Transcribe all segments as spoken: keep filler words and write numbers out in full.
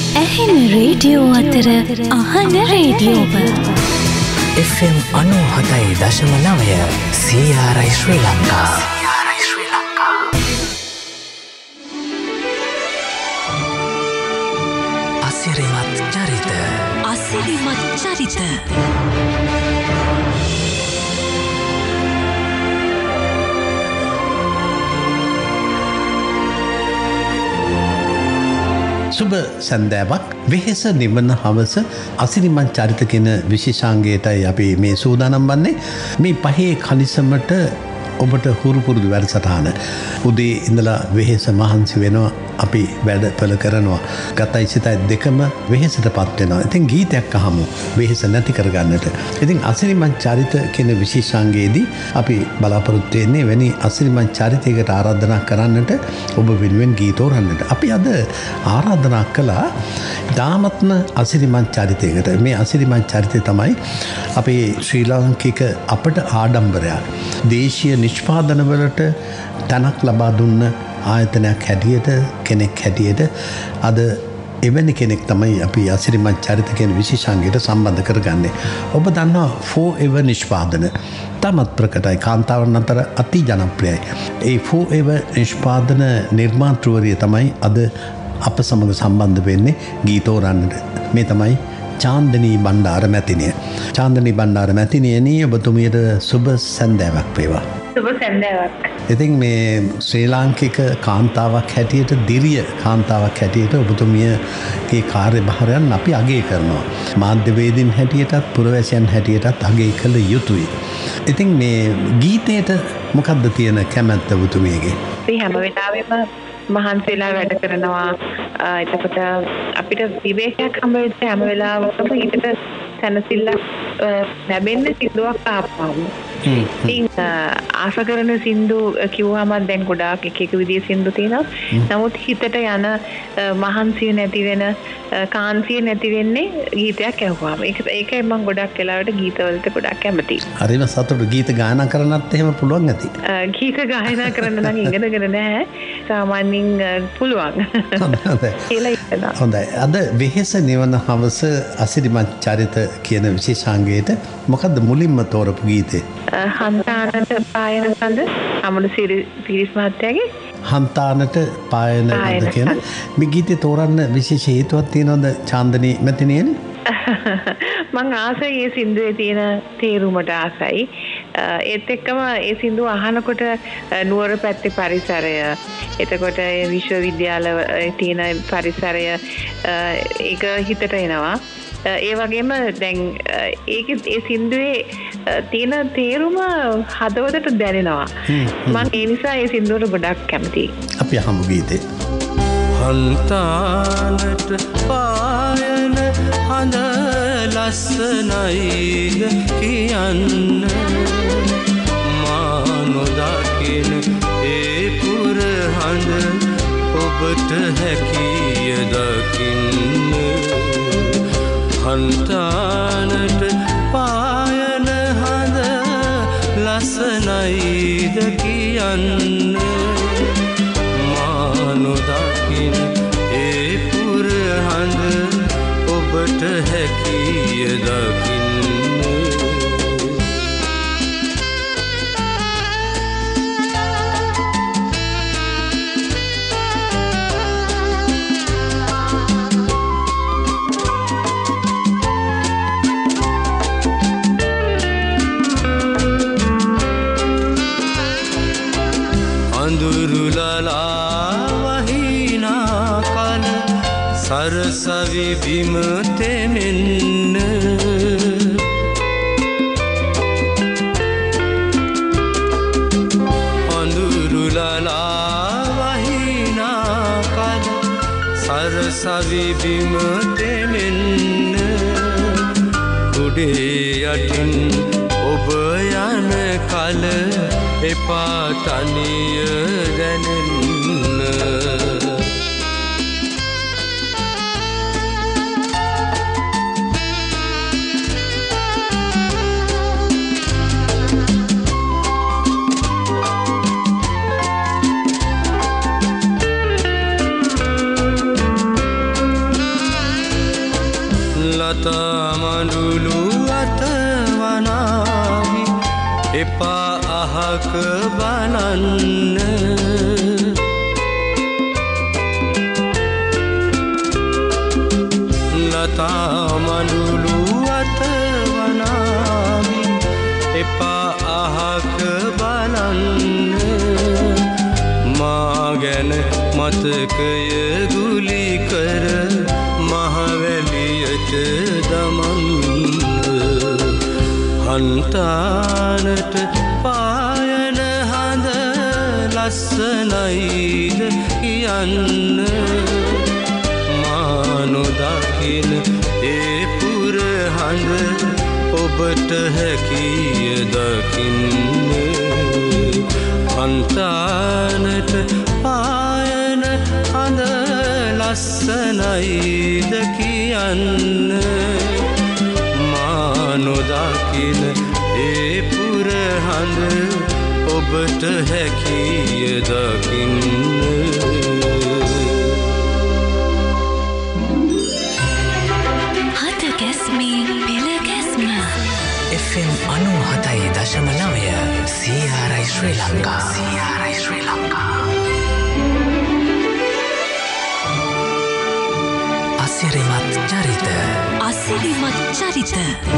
ඇහෙන රේඩියෝ අතර අහන රේඩියෝව එෆ් එම් අනූ හතයි දශම නවය සී ආර් ආයි ශ්‍රී ලංකා. අසිරිමත් චරිත අසිරිමත් චරිත සුබ සන්දෑවක් වෙහෙස නිවන හවස අසිරිමත් චරිත කියන විශේෂාංගයටයි අපි මේ සූදානම් වන්නේ. මේ පහේ කලිසමට ඔබට හුරු පුරුදු වැඩසටහන. උදේ ඉඳලා වෙහෙස මහන්සි වෙනවා, අපි වැඩ පෙළ කරනවා. ගතයි සිතයි දෙකම වෙහෙසටපත් වෙනවා. ඉතින් ගීතයක් අහමු වෙහෙස නැති කරගන්නට. ඉතින් අසිරිමත් චරිත කියන විශේෂාංගයේදී අපි බලාපොරොත්තු වෙන්නේ වෙනි අසිරිමත් චරිතයකට ආරාධනා කරන්නට, ඔබ වෙනුවෙන් ගීත තෝරන්නට. අපි අද ආරාධනා කළා දාමත්ම අසිරිමත් චරිතයකට. මේ අසිරිමත් චරිතය තමයි අපේ ශ්‍රී ලාංකික අපට ආඩම්බරයක්. දේශීය නිෂ්පාදනවලට තැනක් ලබා දුන්න ආයතනයක් හැටියට, කෙනෙක් හැටියට අද එවැනි කෙනෙක් තමයි අපි අසිරිමත් චරිත කියන විශේෂාංගයට සම්බන්ධ කරගන්නේ. ඔබ දන්නවා ෆෝ එවර් නිෂ්පාදන තමත් ප්‍රකටයි, කාන්තාවන් අතර අති ජනප්‍රියයි. ඒ ෆෝ එවර් නිෂ්පාදන නිර්මාතෘවරිය තමයි අද අප සමග සම්බන්ධ වෙන්නේ ගීතෝරන්නට. මේ තමයි චාන්දනී බණ්ඩාර මැතිනිය. චාන්දනී බණ්ඩාර මැතිනියනි, ඔබතුමියට සුබ සන්දෑවක් වේවා. සුබ සන්දෑවක්. ඉතින් මේ ශ්‍රී ලාංකික කාන්තාවක් හැටියට, දිරිය කාන්තාවක් හැටියට ඔබතුමියගේ කාර්යභාරයන් අපි අගය කරනවා. මාධ්‍යවේදීන් හැටියටත් පුරවැසියන් හැටියටත් අගය කළ යුතුයි. ඉතින් මේ ගීතයට මොකක්ද තියෙන කැමැත්ත ඔබතුමියගේ? අපි හැම වෙලාවෙම මහන්සිලා වැඩ කරනවා. එතකොට අපිට විවේකයක් හම්බ වෙච්ච හැම වෙලාවකම ඊටට සැනසෙල්ලක් ලැබෙන්න සින්දුවක් ආපුවම. ඉතින් ආස කරන සින්දු කිව්වම දැන් ගොඩාක් එක එක විදිහේ සින්දු තියෙනවා. නමුත් හිතට යන මහන්සිය නැති වෙන, කාන්සිය නැති වෙන්නේ ගීතයක් ඇහුවාම. ඒක ඒකයි මම ගොඩක් වෙලාවට ගීතවලට ගොඩක් කැමතියි. හරිම සතුටු. ගීත ගායනා කරන්නත් එහෙම පුළුවන් ඇති. ගීත ගායනා කරන්න නම් ඉගෙනගෙන නැහැ. සාමාන්‍යයෙන් පුළුවන්. හොඳයි. අද වෙහෙස නිවන හවස අසිරිමත් චරිත කියන විශේෂාංගයට මොකද්ද මුලින්ම තෝරපු ගීතේ? හන්තානට පායන කඳ, අමරු පිරිස් මහත්තයාගේ හන්තානට පායන කඳ කියන මේ ගීතේ තෝරන්න විශේෂ හේතුවක් තියෙනවද චාන්දනී මැතිනියනි? මං ආසයි ඒ සින්දුවේ තියෙන තේරුමට ආසයි. ඒත් එක්කම ඒ සින්දුව අහනකොට නුවර පැත්තේ පරිසරය, එතකොට විශ්වවිද්‍යාල තියෙන පරිසරය, ඒක හිතට එනවා. ඒ වගේම දැන් ඒක ඒ සින්දුවේ තියෙන තේරුම හදවතට දැනෙනවා. මම ඒ නිසා ඒ සින්දුවට ගොඩක් කැමතියි. අපි අහමු ගීතේ. හන්තානට පායන හඳ ලස්සනයිද කියන්න, මා නොදකින ඒ පුර හඳ ඔබට හැකිය දකින්න. හන්තානට පායන හඳ ලස්සනයිද කියන්න, මා නොදකින ඒ පුර හඳ ඔබට හැකිය දකින්න. සරසවි බිම තෙමෙන්න, අඳුරුලලා වහිනා කල සරසවි බිම තෙමෙන්න, කුඩේ යටින් ඔබ යන කල එපා තනිය දැනෙන්න. ලතා මඬුළු අතවනාවි එපා අහක බලන්න ලතා මඬුළු අතවනාවි එපා අහක බලන්න මා ගැන මතකය ගුලි කර මහවැලියට දමන්න හන්තානට පායන හඳ ලස්සනයිද කියන්න මානොදකින ඒ පුර හඳ ඔබට හැකිය දකින්න හන්තානට පායන හඳ ලස්සනයිද කියන්න මානොදකින ඒ පුර හඳ ඔබට හැකිය දකින්න හත ගැස්මේ පෙළ ගැස්ම එෆ් එම් අනූ හතයි දශම නවය සී ආර් ආයි ශ්‍රී ලංකා සී ආර් ආයි ශ්‍රී ලංකා අසිරිමත් චරිත අසිරිමත් චරිත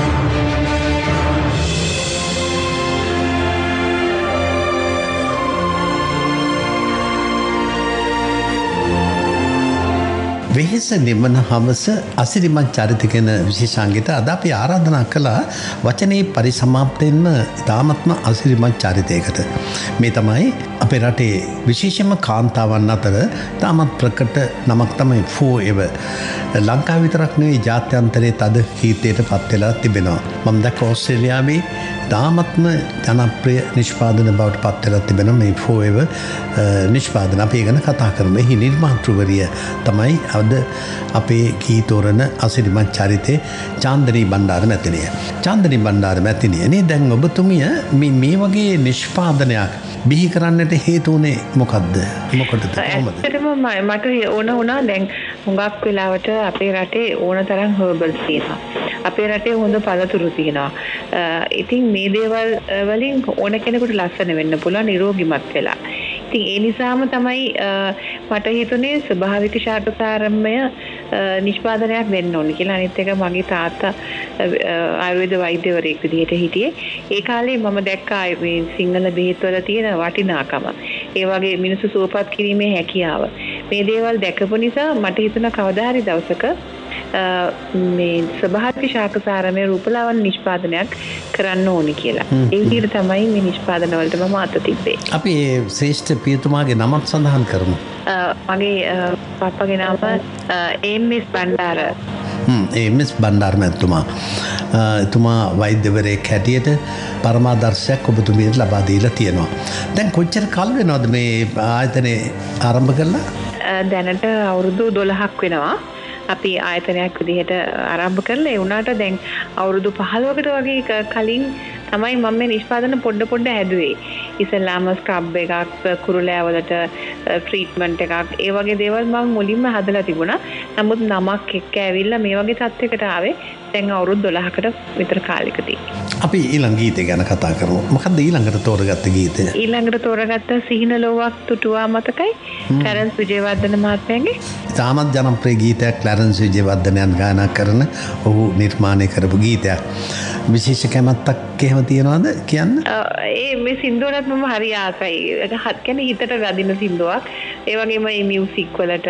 වෙහෙස නිවන හවස අසිරිමත් චරිත කියන විශේෂාංගයට අද අපි ආරාධනා කළා වචනේ පරිසමාප්තයෙන්ම ඉතාමත්ම අසිරිමත් චරිතයකට. මේ තමයි අපේ රටේ විශේෂම කාන්තාවන් අතර ඉතාමත් ප්‍රකට නමක් තමයි ෆෝ එව. ලංකාව විතරක් නෙවෙයි ජාත්‍යන්තරයේ තද කීර්තියට පත් වෙලා තිබෙනවා. මම දැක්ක ඕස්ට්‍රේලියාවේ ඉතාමත්ම ජනප්‍රිය නිෂ්පාදන බවට පත් වෙලා තිබෙනවා මේ ෆෝ එව නිෂ්පාදන. අපි ඒ ගැන කතා කරමු. එහි නිර්මාතෘවරිය තමයි අද අපේ ගීතෝරණ අසිරිමත් චරිතේ චාන්දනී බණ්ඩාර මැතිණිය. චාන්දනී බණ්ඩාර මැතිණියනේ දැන් ඔබතුමිය මේ මේ වගේ නිෂ්පාදනයක් බිහි කරන්නට හේතු වුණේ මොකද්ද? මොකටද? කොහොමද? ඇත්තටම මට ඕන වුණා දැන් හුඟක් වෙලාවට අපේ රටේ ඕන තරම් හර්බල්ස් තියෙනවා. අපේ රටේ හොඳ පළතුරු තියෙනවා. ඉතින් මේ දේවල් වලින් ඕන කෙනෙකුට ලස්සන වෙන්න පුළුවන් නිරෝගිමත් වෙලා. ඉතින් ඒ නිසාම තමයි මට හිතුනේ ස්වභාවික ශාකසාරම්‍ය නිෂ්පාදනයක් වෙන්න ඕනේ කියලා. අනිත් එක මගේ තාත්තා ආයුර්වේද වෛද්‍යවරයෙක් විදිහට හිටියේ. ඒ කාලේ මම දැක්කා මේ සිංහල බෙහෙත් වල තියෙන වටිනාකම. ඒ වගේ මිනිස්සු සුවපත් කිරීමේ හැකියාව. මේ දේවල් දැකපු නිසා මට හිතුණා කවදා හරි දවසක මේ ස්වභාවික ශාකසාරමය රූපලාවන්‍ය නිෂ්පාදනයක් කරන්න ඕනේ කියලා. ඒ විදිහට තමයි මේ නිෂ්පාදන වලට මම අත තිබ්බේ. අපි ඒ ශ්‍රේෂ්ඨ පියතුමාගේ නමත් සඳහන් කරමු. මගේ පප්පගේ නම එම් එස් බණ්ඩාර. හ්ම් එම් එස් බණ්ඩාර මැතිතුමා. එතුමා වෛද්‍යවරයෙක් හැටියට පරමාදර්ශයක් ඔබතුමියට ලබා දීලා තියෙනවා. දැන් කොච්චර කල් වෙනවද මේ ආයතනය ආරම්භ කරලා? දැනට අවුරුදු දොළහක් වෙනවා. අපි ආයතනයක් විදිහට ආරම්භ කරලා ඒ වුණාට දැන් අවුරුදු පහළොවකට වගේ කලින් තමයි මම මේ නිෂ්පාදන පොඩ පොඩ හැදුවේ. ඉස්සෙල්ලාම ස්ක්‍රබ් එකක්, කුරුලෑවලට ට්‍රීට්මන්ට් එකක්, ඒ වගේ දේවල් මම මුලින්ම හදලා තිබුණා. නමුත් නමක් එක්ක ඇවිල්ලා මේ වගේ තත්යකට ආවේ දැන් අවුරුදු දොළහකට විතර කාලෙකදී. අපි ඊළඟ ගීතය ගැන කතා කරමු. මොකද්ද ඊළඟට තෝරගත්ත ගීතය? ඊළඟට තෝරගත්ත සිහින ලෝවක් තුටුවා මතකයි. ක්ලැරන්ස් විජේවර්ධන මහත්මයාගේ. තාමත් ජනප්‍රිය ගීතයක් ක්ලැරන්ස් විජේවර්ධනයන් ගායනා කරන ඔහු නිර්මාණය කරපු ගීතයක්. විශේෂ කැමැත්තක් එහෙම තියනවද කියන්න? ඒ මේ සින්දුවටත් මම හරි ආසයි. ඒක හත් කියන්නේ හිතට රදින සින්දුවක්. ඒ වගේම මේ මියුසික් වලට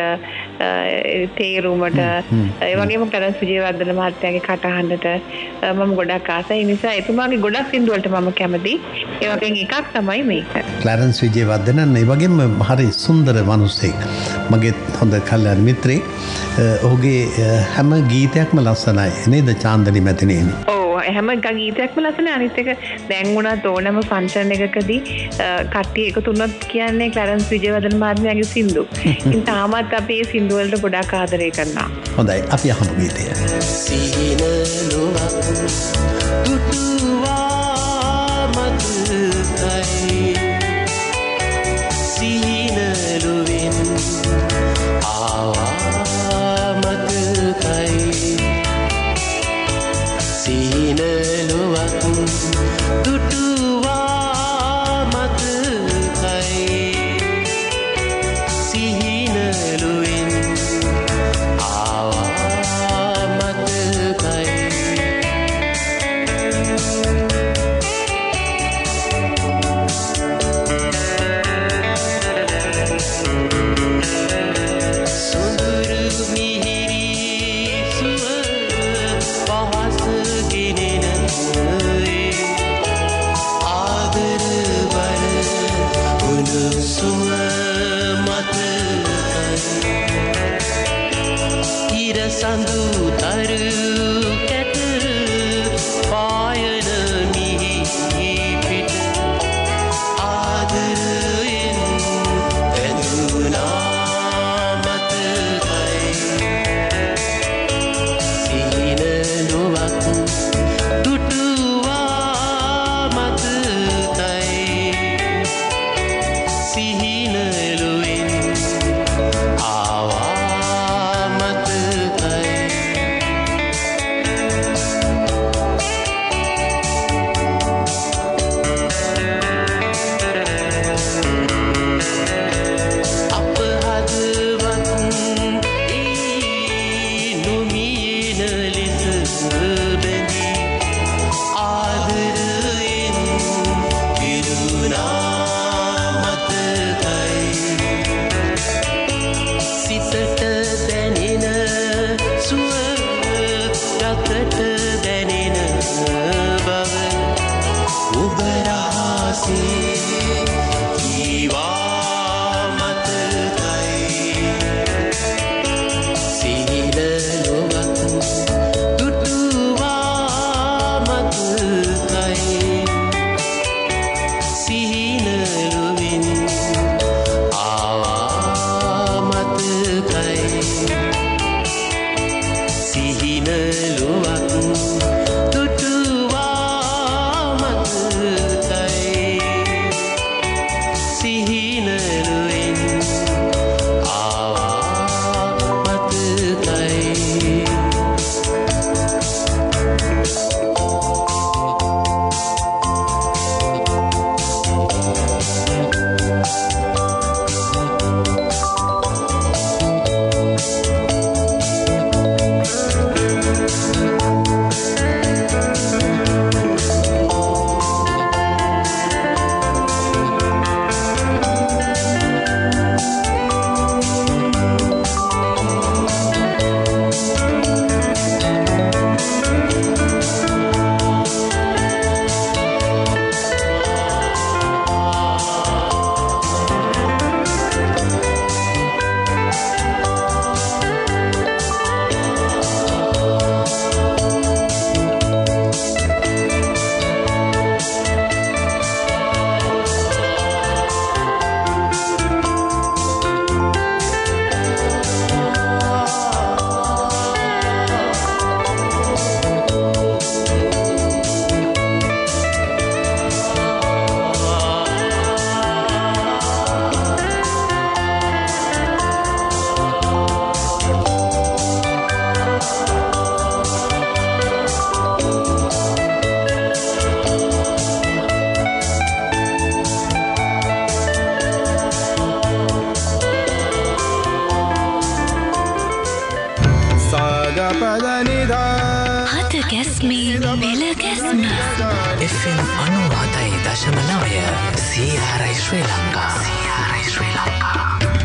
තේරුමට ඒ වගේම ක්ලැරන්ස් විජේවර්ධන මහත්මයාගේ කටහඬට මම ගොඩක් ආසයි. ඒ නිසා එතුමාගේ ගොඩක් සින්දු වලට මම කැමතියි. ඒ වගේම එකක් තමයි මේක. ක්ලැරන්ස් විජේවර්ධන ඒ වගේම හරි සුන්දර මිනිහෙක්. මගේ හොඳ කල්යාණ මිත්‍රෙක්. ඔහුගේ හැම ගීතයක්ම ලස්සනයි නේද චාන්දනි මැතිණියනි? හැම ගීතයක්ම ලස්සනයි. අනිත් එක දැන් වුණත් ඕනම ෆන්ක්ෂන් එකකදී කට්ටිය එකතු වුණොත් කියන්නේ ක්ලැරන්ස් විජේවර්ධන මහත්මයාගේ සින්දු. ඉතින් තාමත් අපි මේ සින්දු වලට ගොඩක් ආදරය කරනවා. හොඳයි අපි අහමු ගීතය. සිහින ලොවක් තුටුවා මතකයි සිහින ලොවෙන් ආවා මතකයි ඉරසඳු තරු කැට පායන මිහි පිට ආදරයෙන් ඇඳුනා මතකයි සිහින ලොවක් දුටුවා මතකයි සිහින ලොවෙන් ආවා මතකයි අප හදවත් ඒ නොමියෙන ලෙස බැඳී ආදරයෙන් පිරුණා මතකයි සිතට දැනෙන සුව රතට දැනෙන බව ඔබ රහසේ කීවා මතකයි සිහින ලොවක් දුටුවා මතකයි සිහින ලොවෙන් ආවා මතකයි සිහින ලොවක් දුටුවා මතකයි සිහින ලොවෙන් ආවා මතකයි හද ගැස්මේ පෙළ ගැස්ම එෆ් එම් අනූ හතයි දශම නවය සී ආර් ආයි ශ්‍රී ලංකා සී ආර් ආයි ශ්‍රී ලංකා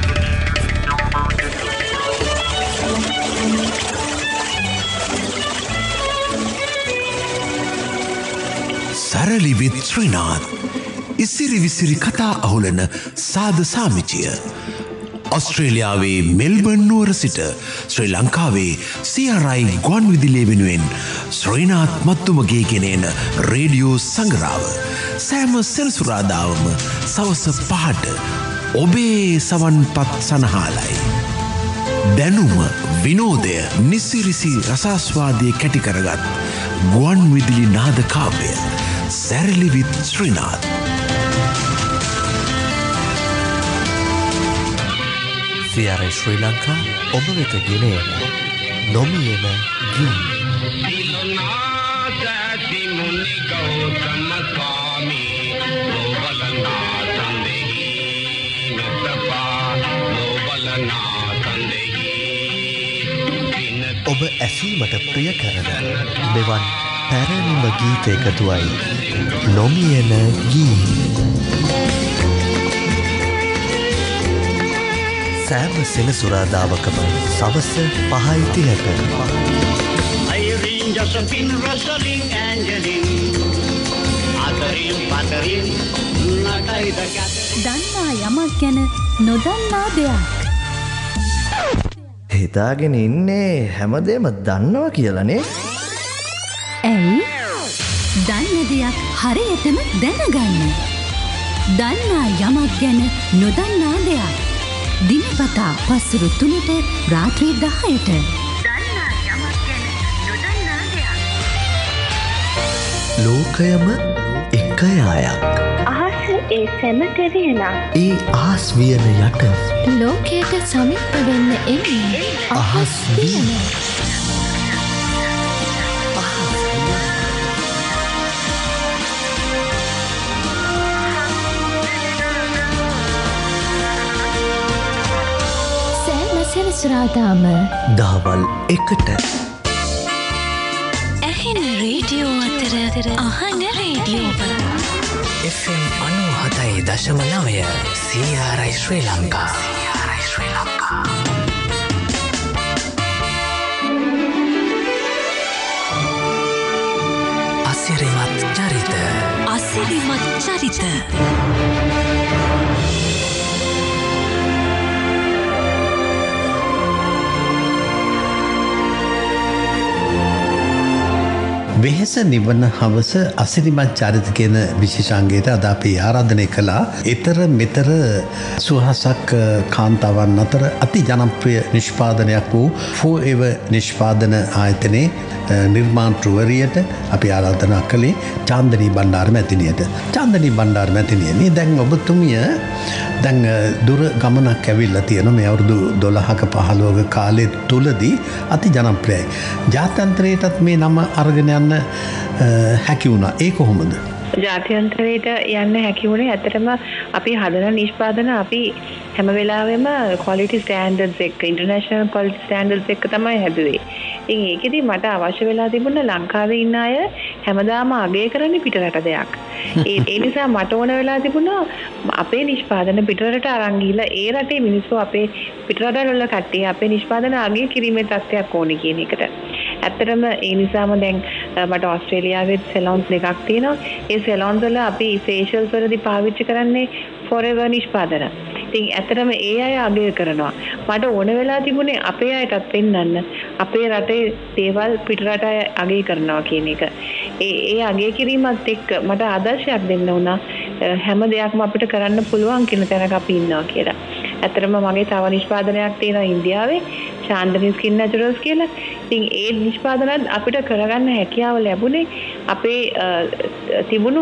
සරලි විත් ශ්‍රීනාත් ඉසිරි විසිරි කතා අහුලන සාද සාමිචිය ඔස්ට්‍රේලියාවේ මෙල්බර්න් නුවර සිට ශ්‍රී ලංකාවේ සී ආර් ආයි ගුවන් විදුලිය වෙනුවෙන් ශ්‍රීනාත් මත්තුමගේ ගෙනෙන රේඩියෝ සංග්‍රාව සෑම සෙනසුරාදාවම සවස පහට ඔබේ සවන්පත් සනහාලයි. දැනුම විනෝදය නිසිරිසි රසාස්වාදය කැටි කරගත් ගුවන් විදුලි නාද කාව්‍ය සැරලි විත් ශ්‍රීනාත්. සී ආර් ආයි ශ්‍රී ලංකා ඔබ වෙත ගෙනයන නොමියෙන ගී ඔබ ඇසීමට ප්‍රිය කරන මෙවන් පැරණිම ගීතයකතුවයි නොමියෙන ගී සෑම සෙනසුරාදාවකම සවස පහයි තිහට අයිරින් ජොසපින් රොසලින් ඇන්ජලින් අතරින් පතරින් නටයිද ගැත දන්නා යමක් ගැන නොදන්නා දෙයක් හිතාගෙන ඉන්නේ හැමදේම දන්නවා කියලානේ. ඇයි? දන්න දෙයක් හරියටම දැනගන්න. දන්නා යමක් ගැන නොදන්නා දෙයක්. දිනපතා පස්වරු තුනට රාත්‍රී දහයට. දන්නා යමක් ගැන නොදන්නා දෙයක්. ලෝකයම එක යායක්. අහස ඒ සැමට වියනක්. ඒ අහස් වියන යට ලෝකයට සමීප වෙන්න එන්නේ අහස් වියන. සෙනසුරාදාම දහවල් එකට ඇහෙන රේඩියෝ අතර අහන රේඩියෝව එෆ් එම් අනූ හතයි දශම නවය සී ආර් ආයි ශ්‍රී ලංකා. සී ආර් ආයි ශ්‍රී ලංකා. අසිරිමත් චරිත. අසිරිමත් චරිත. වෙහෙස නිවන හවස අසිරිමත් චරිත කියන විශේෂාංගයට අද අපි ආරාධනය කළා. ඊතර මෙතර සුහසක් කාන්තාවන් අතර අති ජනප්‍රිය නිෂ්පාදනයක් වූ ෆෝඑවර් නිෂ්පාදන ආයතනයේ නිර්මාතෘවරියට අපි ආරාධනා කළේ චාන්දනී බණ්ඩාර මැතිණියට. චාන්දනී බණ්ඩාර මැතිණියනි, දැන් ඔබතුමිය දැන් දුර ගමනක් ඇවිල්ලා තියෙනවා. මේ අවුරුදු දොළහක පහළොවක කාලය තුලදී අති ජනප්‍රියයි. ජාත්‍යන්තරයටත් මේ නම අරගෙන යන්න හැකි වුණා. ඒ කොහොමද? ජාත්‍යන්තරයට යන්න හැකි වුණේ ඇත්තටම අපි හදන නිෂ්පාදන අපි හැම වෙලාවෙම ක්වොලිටි ස්ටෑන්ඩඩ්ස් එක්ක ඉන්ටර්නැෂනල් ක්වොලිටි ස්ටෑන්ඩඩ්ස් එක්ක තමයි හැදුවේ. ඉතින් ඒකෙදි මට අවශ්‍ය වෙලා තිබුණා ලංකාවේ ඉන්න අය හැමදාම අගය කරන්නේ පිටරට දෙයක්. ඒ ඒ නිසා මට ඕන වෙලා තිබුණා අපේ නිෂ්පාදන පිටරට අරන් ගිහලා ඒ රටේ මිනිස්සු අපේ පිටරට වල කට්ටිය අපේ නිෂ්පාදන අගය කිරීමේ තත්ත්වයක් ඕනේ කියන එකට. ඇත්තටම ඒ නිසාම දැන් මට ඕස්ට්‍රේලියාවේ සැලොන්ස් දෙකක් තියෙනවා. ඒ සැලොන්ස් වල අපි ෆේෂියල්ස් වලදී පාවිච්චි කරන්නේ ෆොරෙවර් නිෂ්පාදන. ඉතින් ඇත්තටම ඒ අය අගය කරනවා. මට ඕන වෙලා තිබුණේ අපේ අයටත් පෙන්වන්න අපේ රටේ දේවල් පිටරට අය අගය කරනවා කියන එක. ඒ ඒ අගය කිරීමත් එක්ක මට ආදර්ශයක් දෙන්න වුණා. හැම දෙයක්ම අපිට කරන්න පුළුවන් කියන තැනක අපි ඉන්නවා කියලා. ඇත්තටම මගේ තව නිෂ්පාදනයක් තියෙනවා ඉන්දියාවේ චාන්දනී ස්කින් නැචරල්ස් කියලා. ඉතින් ඒ නිෂ්පාදනත් අපිට කරගන්න හැකියාව ලැබුණේ අපේ තිබුණු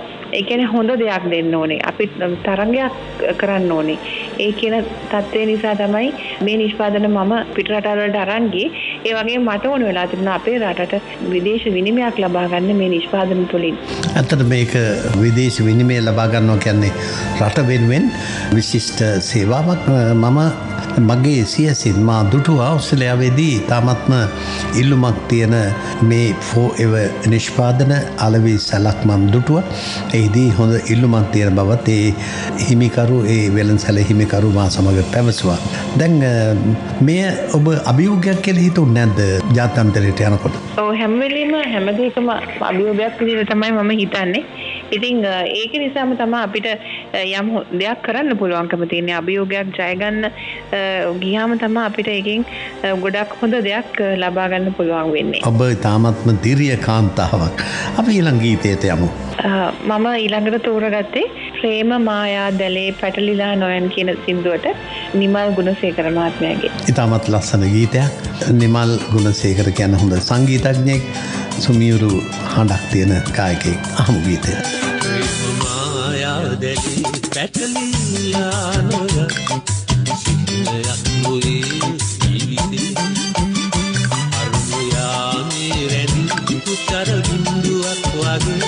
ඒ කියන්නේ හොඳ දෙයක් දෙන්න ඕනේ. අපි තරංගයක් කරන්න ඕනේ. ඒ කියන තත්ත්වය නිසා තමයි මේ නිෂ්පාදන මම පිටරටවල් වලට අරන් ගියේ. ඒ වගේම මට ඕන වෙලා තිබුණා අපේ රටට විදේශ විනිමයක් ලබා ගන්න මේ නිෂ්පාදන තුලින්. ඇත්තට මේක විදේශ විනිමය ලබා ගන්නවා කියන්නේ රට වෙනුවෙන් විශිෂ්ට සේවාවක්. මම මගේ සියසින් මා දුටුවා ඔස්ට්‍රේලියාවේදී තාමත්ම ඉල්ලුමක් තියෙන මේ ෆෝඑවර් නිෂ්පාදන අලවි සැලක් මම දුටුවා. එහිදී හොඳ ඉල්ලුමක් තියෙන බවත් ඒ හිමිකරු ඒ වෙළඳසැල හිමිකරු මා සමග පැවසුවා. දැන් මේ ඔබ අභියෝගයක් කියලා හිතුන්නේ නැද්ද ජාත්‍යන්තරයට යනකොට? ඔව් හැම වෙලෙම හැම දෙයකම අභියෝගයක් විදිහට තමයි මම හිතන්නේ. ඉතින් ඒක නිසාම තමයි අපිට යම් දෙයක් කරන්න පුළුවන්කම තියෙන්නේ. අභියෝගයක් ජය ගන්න ගියාම තමයි අපිට එකෙන් ගොඩක් හොඳ දෙයක් ලබා ගන්න පුළුවන් වෙන්නේ. ඔබ තාමත්ම දිරිය කාන්තාවක්. අපි ඊළඟ ගීතයට යමු. මම ඊළඟට තෝරගත්තේ ප්‍රේම මායා දැලේ පැටලිලා නොයන් කියන සින්දුවට නිමල් ගුණසේකර මහත්මයාගේ. ඉතාමත් ලස්සන ගීතයක්. නිමල් ගුණසේකර කියන හොඳ සංගීතඥයෙක්, සුමියුරු හඬක් තියෙන ගායකයෙක්. අහමු ගීතය. ප්‍රේම මායා දැලේ පැටලිලා නොයන් සිහිනයක් නොවේ ජීවිතේ අරුයාමේ රැඳි පුතර බිඳුවක් වගේ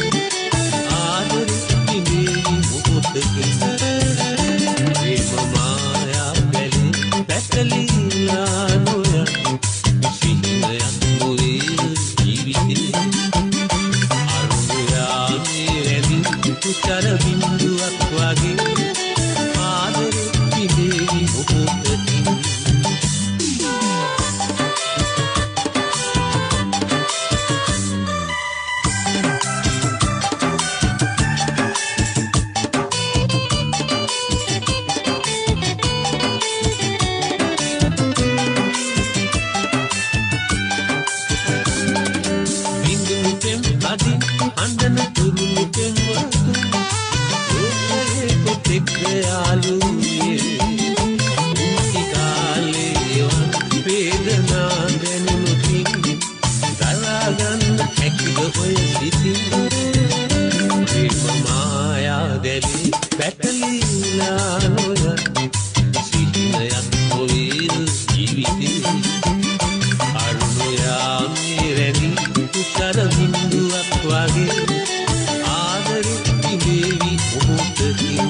ප්‍රේම මායා දැලේ පැටලිලා නොයන් සිහිනයක් නොවේ ජීවිතේ අරුයාමේ රැඳි පුතර බිඳුවක් වගේ ආදරේ පිළි ඔබට වුණා දැනුනුතින් ගලාගන්න හැකිද ඔය සිතින් ප්‍රේම මායා දැලි පැටලිලා නොය සිහිනයක් නොවේ ජීවිතේ අරුණයා මෙරැනි තුෂාර බිඳුවක් වගේ ආදරෙ පිබේවි මොහොතකින්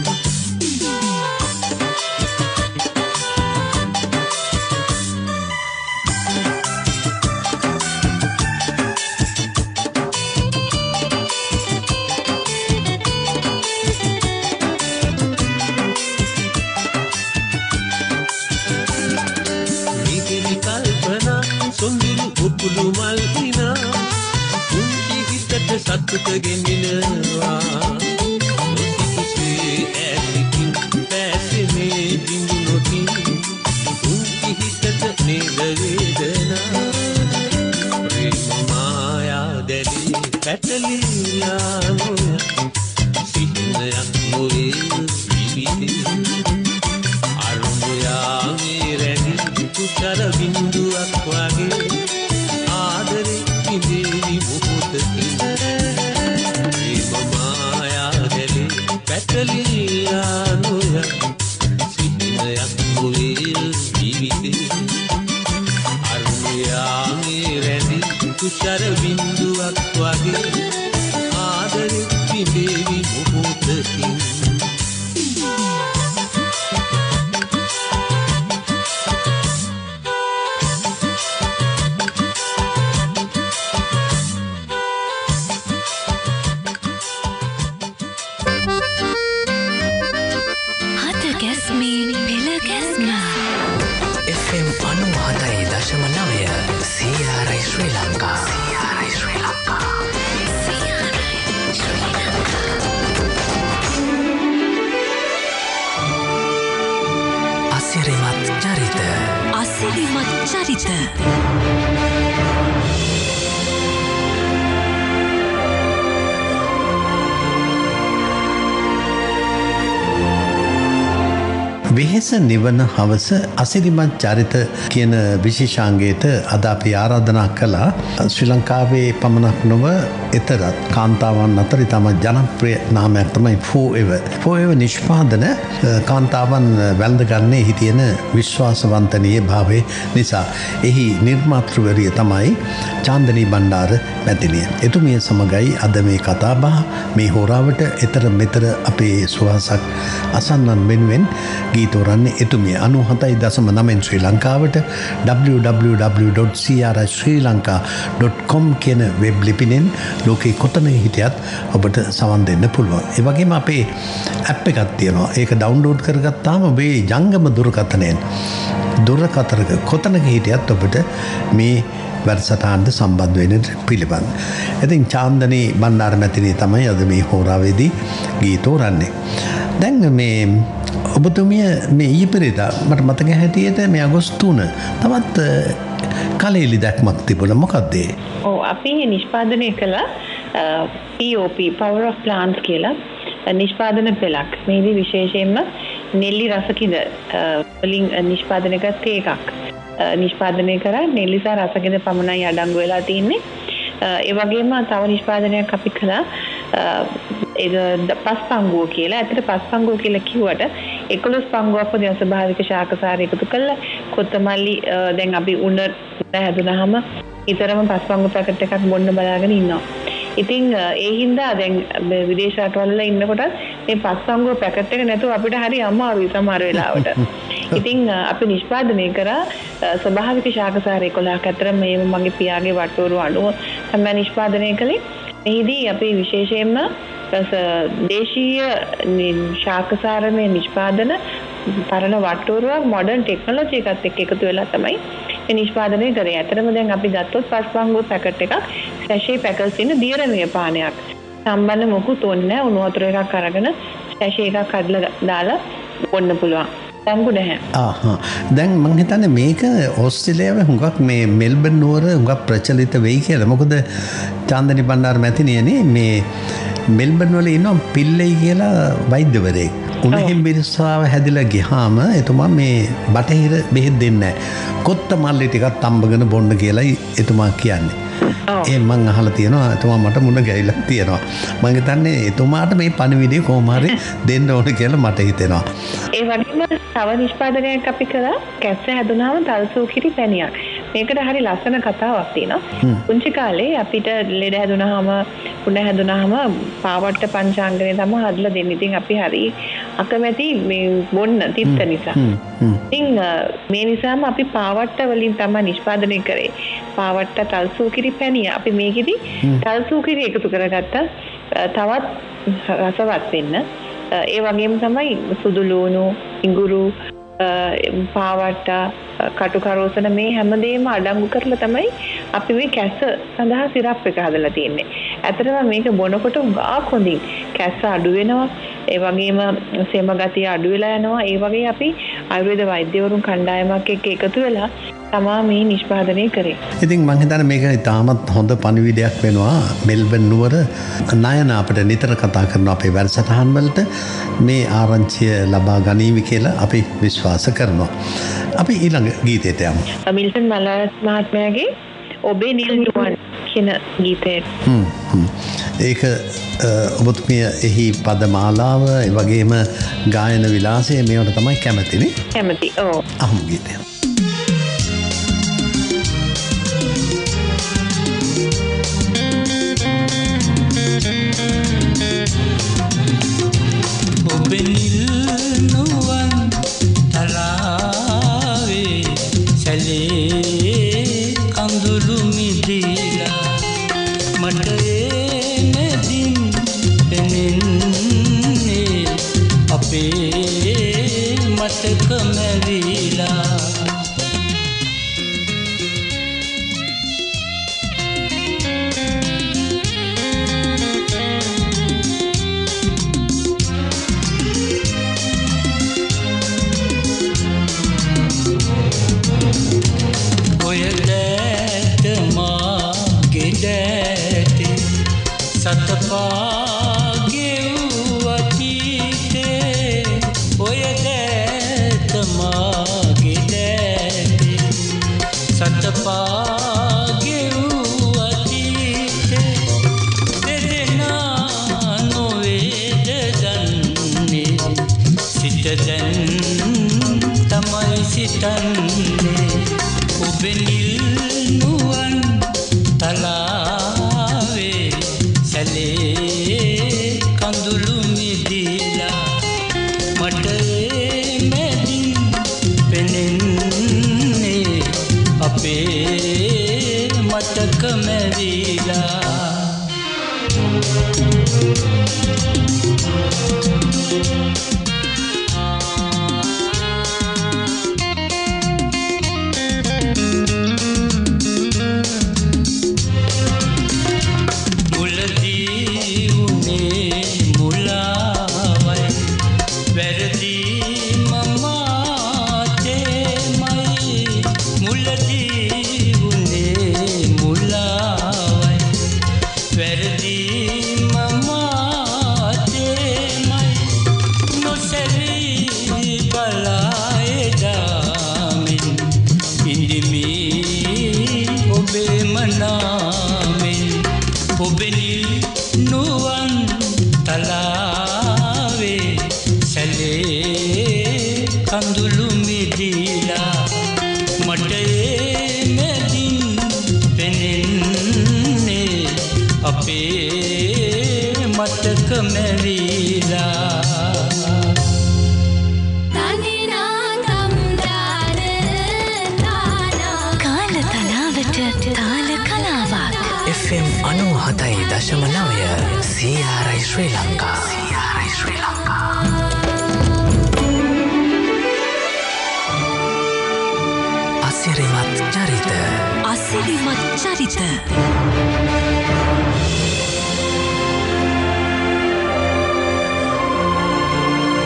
කුළු මල් දිනා කුංචි හිතට සතුට ගෙනිනවා නොසිතුසේ ඇතිකින් පැසෙනේ බිඳුනොතින් කුංචි හිතට නේද වේදනා ප්‍රේම මායා දැලි පැටලිලා නොය සිහිනයක් නොවේ ජීවිතේ අරුණයා මෙරැනි තුෂාර බිඳුවක් වගේ ආදරෙ පිබේවි මොහොතකින් ප්‍රේම මායා දැලි පැටලිලා නොය සිහිනයක් නොවේ ජීවිතේ අරුණයා මෙරැනි තුෂාර බිඳුවක් වගේ ආදරෙ පිබේවි මොහොතකින් වෙහෙස නිවන හවස අසිරිමත් චරිත කියන විශේෂාංගයට අද අපි ආරාධනා කළා. ශ්‍රී ලංකාවේ පමණක් නොව එතරත් කාන්තාවන් අතර ඉතාම ජනප්‍රිය නාමයක් තමයි ෆෝඑවර්. ෆෝඑවර් නිෂ්පාදන කාන්තාවන් වැළඳගන්නේ හිටියන විශ්වාසවන්තනීය භාවය නිසා. එහි නිර්මාතෘවරිය තමයි චාන්දනී බණ්ඩාර මැතිණිය. එතුමිය සමගයි අද මේ කතාබහ මේ හෝරාවට එතර මෙතර අපේ සුවහසක් අසන්නන් වෙනුවෙන් ගීතෝරන්නේ එතුමිය අනු හතයි දසම නමෙන් ශ්‍රී ලංකාවට W W W dot C R S Sri Lanka dot com කියන වෙබ් ලිපිනෙන් ලෝකේ කොතන හිටියත් ඔබට සවන් දෙන්න පුළුවන්. ඒ වගේම අපේ ඇප් එකක් තියෙනවා. ඒක ඩවුන්ලෝඩ් කරගත්තාම ඔබේ ජංගම දුරකථනයෙන් දුරකථනක කොතනක හිටියත් ඔබට මේ වැඩසටහනට සම්බන්ධ වෙන්න පිළිබඳ. ඉතින් චාන්දනී බණ්ඩාර මැතිණිය තමයි අද මේ හෝරාවේදී ගීතෝරන්නේ. දැන් මේ ඔබතුමිය මේ ඊයේ පෙරේදා මට මතක හැටියට මේ අගෝස්තු තුන තවත් කලෙලි දැක්මක් තිබුණා. මොකක්ද ඒ? ඔව් අපි නිෂ්පාදනය කළ P O P Power of Plants කියලා නිෂ්පාදන පෙළක්. මේදී විශේෂයෙන්ම නෙල්ලි රසකින්ද වලින් නිෂ්පාදනය කළ තේ එකක් නිෂ්පාදනය කරා. නෙල්ලි සහ රසකින්ද පමණයි අඩංගු වෙලා තියෙන්නේ. ඒ වගේම තව නිෂ්පාදනයක් අපි කළා ඒක පස්පංගුව කියලා. ඇත්තට පස්පංගුව කියලා කිව්වට එකොළොස් පංගුවක් වගේ ස්වභාවික ශාකසාර එකතු කරලා කොත්තමල්ලි දැන් අපි උණ හැදුනහම ඊතරම පස්පංගු පැකට් එකක් බොන්න බලාගෙන ඉන්නවා. ඉතින් ඒ හින්දා දැන් විදේශ රටවල ඉන්නකොට මේ පස්පංගුව පැකට් එක නැතුව අපිට හරි අමාරුයි සමහර වෙලාවට. ඉතින් අපි නිෂ්පාදනය කරා ස්වභාවික ශාකසාර එකොළහක් අතර මේ මගේ පියාගේ වට්ටෝරුව අනුව තමයි නිෂ්පාදනය කළේ. මෙහිදී අපි විශේෂයෙන්ම දේශීය ශාකසාරමය නිෂ්පාදන පරණ වට්ටෝරුවක් මොඩර්න් ටෙක්නොලොජි එකත් එක්ක එකතු වෙලා තමයි මේ නිෂ්පාදනය කරේ. ඇත්තටම දැන් අපි ගත්තොත් පස්පංගුව පැකට් එකක් සැෂේ පැකල්ස් ඉන්න දියරණීය පානයක්. සම්බන්ධ මොකුත් ඕනේ නැහැ. උණු වතුර එකක් අරගෙන සැෂේ එකක් අදලා දාලා බොන්න පුළුවන්. තංගු නැහැ. ආහා. දැන් මම හිතන්නේ මේක ඕස්ට්‍රේලියාවේ හුඟක් මේ මෙල්බන් නුවර හුඟක් ප්‍රචලිත වෙයි කියලා. මොකද චාන්දනී බණ්ඩාර මැතිණියනේ මේ මෙල්බන් වල ඉන්න පිල්ලයි කියලා වෛද්‍යවරයෙක්. උණහින් මිරිස්සාව හැදිලා ගියාම එතුමා මේ බටහිර බෙහෙත් දෙන්නේ නැහැ. කොත්ත මල්ලි ටිකක් තඹගෙන බොන්න කියලායි එතුමා කියන්නේ. ඒ මං අහලා තියෙනවා එතුමා මට මුණ ගැහිලා තියෙනවා. මං හිතන්නේ එතුමාට මේ පණිවිඩය කොහොම හරි දෙන්න ඕන කියලා මට හිතෙනවා. ඒ වගේම තව නිෂ්පාදනයක් අපි කළා කැස්ස හැදුනාම තල්සූකිරි පැණියක්. මේකට හරි ලස්සන කතාවක් තියෙනවා. පුංචි කාලේ අපිට ලෙඩ හැදුනාම කුණ හැදුනාම පාවට්ට පංචාංගනේ තමයි හදලා දෙන්නේ. ඉතින් අපි හරි අකමැති මේ බොන්න තිත්ත නිසා. ඉතින් මේ නිසාම අපි පාවට්ට වලින් තමයි නිෂ්පාදනය කරේ. පාවට්ට තල්සූකිරි පැණිය අපි මේකෙදි තල්සූකිරි එකතු කරගත්තා තවත් රසවත් වෙන්න. ඒ වගේම තමයි සුදු ලුණු, ඉඟුරු, පාවට්ට, කටු කරෝසන මේ හැමදේම අඩංගු කරලා තමයි අපි මේ කැස්ස සඳහා සිරප් එක හදලා තියෙන්නේ. ඇත්තටම මේක බොනකොට ගාක් හොඳින් කැස්ස අඩු වෙනවා. ඒ වගේම සෙම ගතිය අඩු වෙලා යනවා. ඒ වගේ අපි ආයුර්වේද වෛද්‍යවරුන් කණ්ඩායමක් එක්ක එකතු වෙලා තමා මේ නිෂ්පාදනය කරේ. ඉතින් මං හිතන්නේ මේක ඉතාමත් හොඳ පණිවිඩයක් වෙනවා. මෙල්බන් නුවර නයන අපිට නිතර කතා කරනවා අපේ වැඩසටහන් වලට මේ ආරංචිය ලබා ගනීවි කියලා අපි විශ්වාස කරනවා. අපි ඊළඟ ගීතයට යමු. මිල්ටන් මලාස් මහත්මයාගේ ඔබේ නිල් නුවන් කියන ගීතය. හ්ම් හ්ම්. ඒක ඔබතුමිය එහි පදමාලාව ඒ වගේම ගායන විලාසය මේවට තමයි කැමතිනේ. කැමති. ඔව්. අහමු ගීතය.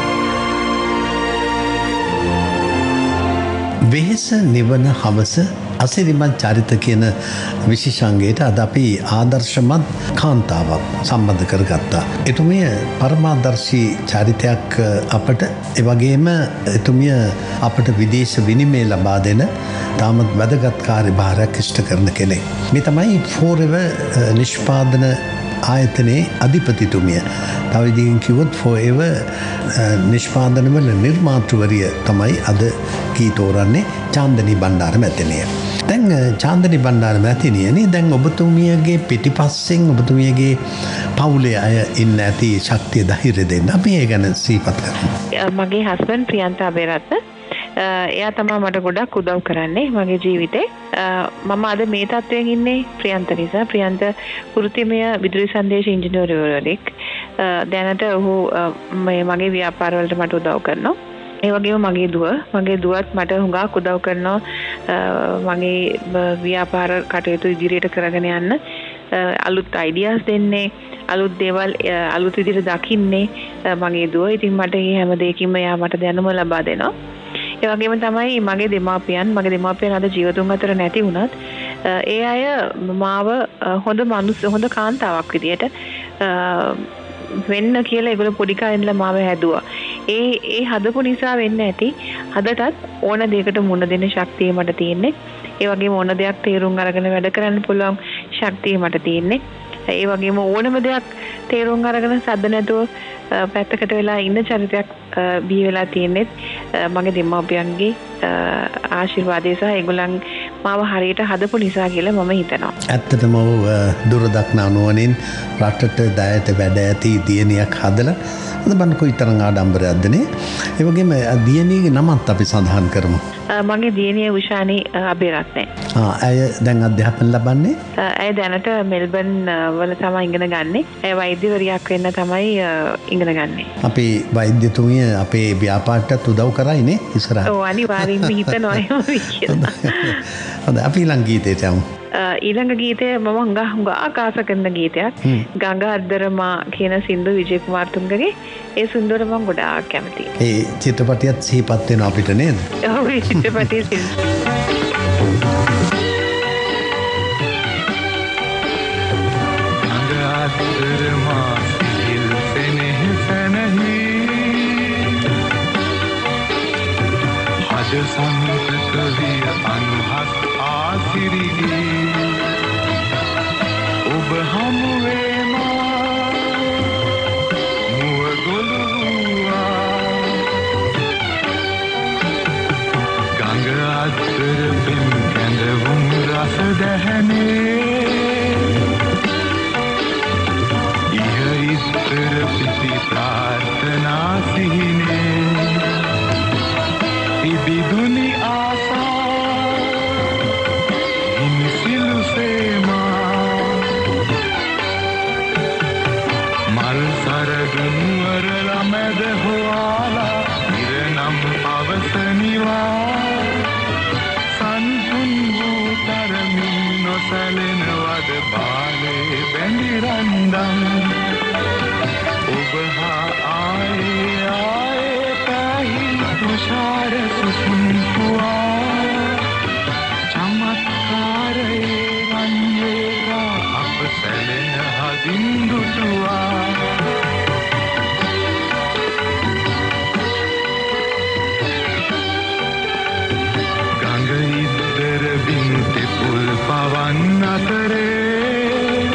වෙහෙස නිවන හවස අසිරිමත් චරිත කියන විශේෂාංගයට අද අපි ආදර්ශමත් කාන්තාවක් සම්බන්ධ කරගත්තා. එතුමිය පරමාදර්ශී චරිතයක් අපට එවැගේම එතුමිය අපට විදේශ විනිමය ලබා දෙන තාමත් වැදගත් කාර්යභාරයක් ඉෂ්ට කරන කෙනෙක්. මේ තමයි ෆෝරෙවර් නිෂ්පාදන ආයතනයේ අධිපතිතුමිය. තව ඉදිරියෙන් කිව්වොත් ෆෝරෙවර් නිෂ්පාදනවල නිර්මාතෘවරිය තමයි අද කී තෝරන්නේ චාන්දනී බණ්ඩාර මැතිණිය. දැන් චාන්දනී බණ්ඩාර මැතිණියනේ දැන් ඔබතුමියගේ පිටිපස්සෙන් ඔබතුමියගේ පවුලේ අය ඉන්න ඇති ශක්තිය ධෛර්යය දෙන්න අපි ඒ ගැන සිහිපත් කරමු. මගේ හස්බන්ඩ් ප්‍රියන්ත අබේරත්න එයා තමයි මට ගොඩක් උදව් කරන්නේ මගේ ජීවිතේ. මම අද මේ තත්වයෙන් ඉන්නේ ප්‍රියන්ත නිසා. ප්‍රියන්ත වෘත්තිමය විදුලි සංදේශ ඉංජිනේරුවරයෙක්. දැනට ඔහු මගේ ව්‍යාපාරවලට මට උදව් කරනවා. ඒ වගේම මගේ දුව මගේ දුවත් මට හුඟක් උදව් කරනවා මගේ ව්‍යාපාර කටයුතු ඉදිරියට කරගෙන යන්න. අලුත් අයිඩියාස් දෙන්නේ අලුත් දේවල් අලුත් විදිහට දකින්නේ මගේ දුව. ඉතින් මට මේ හැම දෙයකින්ම එයා මට දැනුම ලබා දෙනවා. ඒ වගේම තමයි මගේ දෙමාපියන් මගේ දෙමාපියන් අද ජීවතුන් අතර නැති වුණත් ඒ අය මාව හොඳ මනුස්ස හොඳ කාන්තාවක් විදියට වෙන්න කියලා ඒගොල්ලෝ පොඩි කාලේ ඉඳලා මාව හැදුවා. ඒ ඒ හදපු නිසා වෙන්න ඇති අදටත් ඕන දෙයකට මුණ දෙන්න ශක්තිය මට තියෙන්නේ. ඒ වගේම ඕන දෙයක් තේරුම් අරගෙන වැඩ කරන්න පුළුවන් ශක්තිය මට තියෙන්නේ. ඒ වගේම ඕනම දෙයක් තේරුම් අරගෙන සද්ද නැතුව පැත්තකට වෙලා ඉන්න චරිතයක් බිහි වෙලා තියෙන්නේ මගේ දෙමාපියන්ගේ ආශිර්වාදය සහ ඒගොල්ලන් මාව හරියට හදපු නිසා කියලා මම හිතනවා. ඇත්තටම දුරදක්න අනුවනින් රටට දයට වැඩ ඇති දියණියක් හදලා අද බන් කොයිතරම් ආඩම්බරයක්ද නේ. ඒ වගේම දියණියගේ නමත් අපි සඳහන් කරමු. මගේ දියණිය උෂානි අබේරත්න. ආ ඇය දැන් අධ්‍යාපන ලබන්නේ? ඇය දැනට මෙල්බන් වල තමයි ඉගෙන ගන්නෙ. ඇය වෛද්‍යවරියක් වෙන්න තමයි ඉගෙන ගන්නෙ. අපි වෛද්‍යතුමිය අපේ ව්‍යාපාරටත් උදව් කරයිනේ ඉස්සරහට. ඔව් අනිවාර්යෙන්ම හිතනවා එහෙම කියලා. හොඳයි අපි ඊළඟ ගීතයට යමු. ඊළඟ ගීතය මම හුඟා හුඟා ආකාශ කරන ගීතයක්. ගංගා අද්දරමා කියන සින්දු විජේ කුමාරතුංගගේ. ඒ සින්දුවට මම ගොඩාක් කැමතියි. ඒ චිත්‍රපටියත් සිහිපත් වෙනවා අපිට නේද? ඔව් ඒ චිත්‍රපටිය සින්දු. ගංගා අද්දරමා සිහිල් සෙනෙහසනහි හද සම්පත විය අනුහස් ආසිරිහි ඔබ හමුවේ මා මුව ගොළුවා ගංග අතර පෙම් කැඳවුම් රස දැහැනේ ඉහ ඉස්තර පිසි ප්‍රාර්ථනා සිහිනේ ඉබිදුනි ආසා හිමිසිලු සේමා මල් සරදුන් වරලා මැද හොයාලා ඉරනම් පවසනිවා සන්තුන් වූ තරමින් නොසැලෙනවද බාලේ බැඳි රන්දම් ඔබ හා ආයේ ආයේ පැහිල් තුෂාර සුසුම්පුවා චමත්කාරයේ වන්වේලා අප සැලෙන හදින් දුටුවා ගඟ ඉද්දර බින්ති පුල් පවන් අතරේ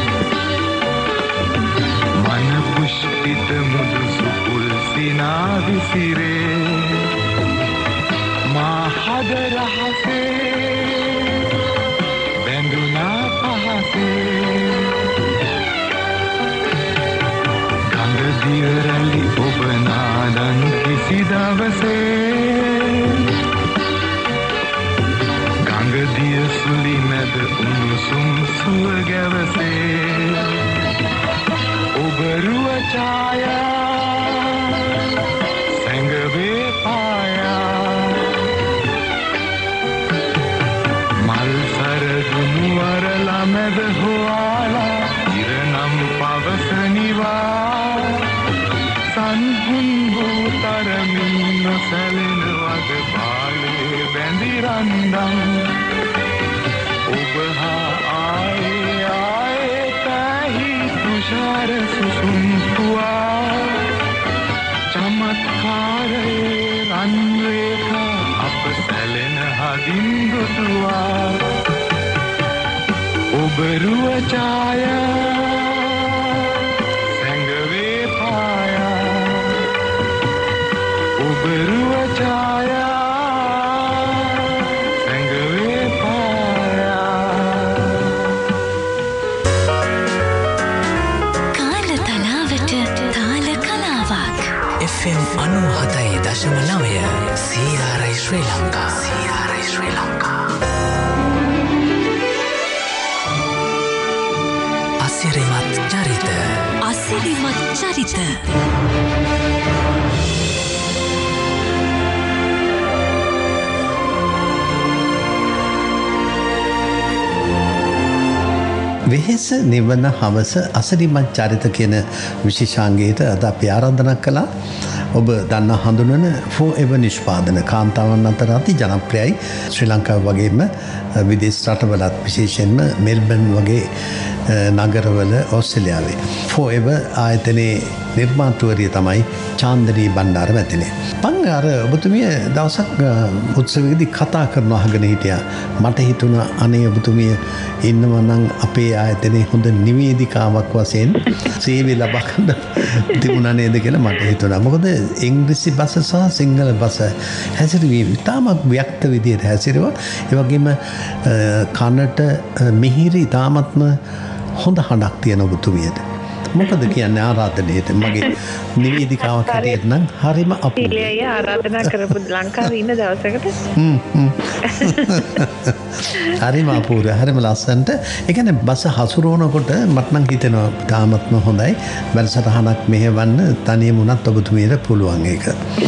මන පුෂ්පිත මුදු සුපුල් සිනා විසිරේ මා හද රහසේ බැඳුනා පහසේ ගඟ දියරලි ඔබ නාදන් කිසි දවසේ ගඟ දිය සුලි මැද උණුසුම් සුව ගැවසේ ඔබ රුව ඡායා සැඟවේ පායා මල් සරදුන් වරලා මැද හොයාලා ඉරනම් පවසනිවා සන්හුන් වූ තරමින් නොසැලෙනවද බාලේ බැඳි රන්දම් ඔබරුව ඡායා සැඟවේ පායා ඔබරුව ඡායා සැඟවේ පායා කාලතලාවට තාල කලාවක් එෆ් එම් අනූහතයි දශම නවය සී ආර් ආයි ශ්‍රී ලංකා සී ආර් ආයි ශ්‍රී ලංකා අසිරිමත් චරිත අසිරිමත් චරිත වෙහෙස නිවන හවස අසිරිමත් චරිත කියන විශේෂාංගයට අද අපි ආරාධනා කළා. ඔබ දන්න හඳුනන ෆෝඑවර් නිෂ්පාදන කාන්තාවන් අතර අති ජනප්‍රියයි. ශ්‍රී ලංකාව වගේම විදේශ රටවලත් විශේෂයෙන්ම මෙල්බන් වගේ නගරවල ඕස්ට්‍රේලියාවේ ෆෝඑවර් ආයතනයේ නිර්මාතෘවරිය තමයි චාන්දනී බණ්ඩාර මැතිණිය. මං අර ඔබතුමිය දවසක් උත්සවයේදී කතා කරන අහගෙන හිටියා. මට හිතුණා අනේ ඔබතුමිය ඉන්නවා නම් අපේ ආයතනයේ හොඳ නිවේදිකාවක් වශයෙන් සේවය ලබා ගන්න තිබුණා නේද කියලා මට හිතුණා. මොකද ඉංග්‍රීසි භාෂ සහ සිංහල භාෂ හැසිරවීම ඉතාමත් ව්‍යක්ත විදිහට හැසිරුවා. ඒ වගේම කනට මිහිරි ඉතාමත්ම හොඳ හඬක් තියෙන ඔබතුමියට. මොකද කියන්නේ ආරාධනයට මගේ නිවේදිකාවක් හැටියට නම් හරිම අපූර්වයි. ඉලිය ආරාධනා කරපු ලංකාවේ ඉන්න දවසකට හරිම අපූර්වයි. හරිම ලස්සනට. ඒ කියන්නේ බස හසුරවනකොට මට නම් හිතෙනවා තාමත්ම හොඳයි. වැඩසටහනක් මෙහෙවන්න තනියම උනත් ඔබතුමියට පුළුවන් ඒක.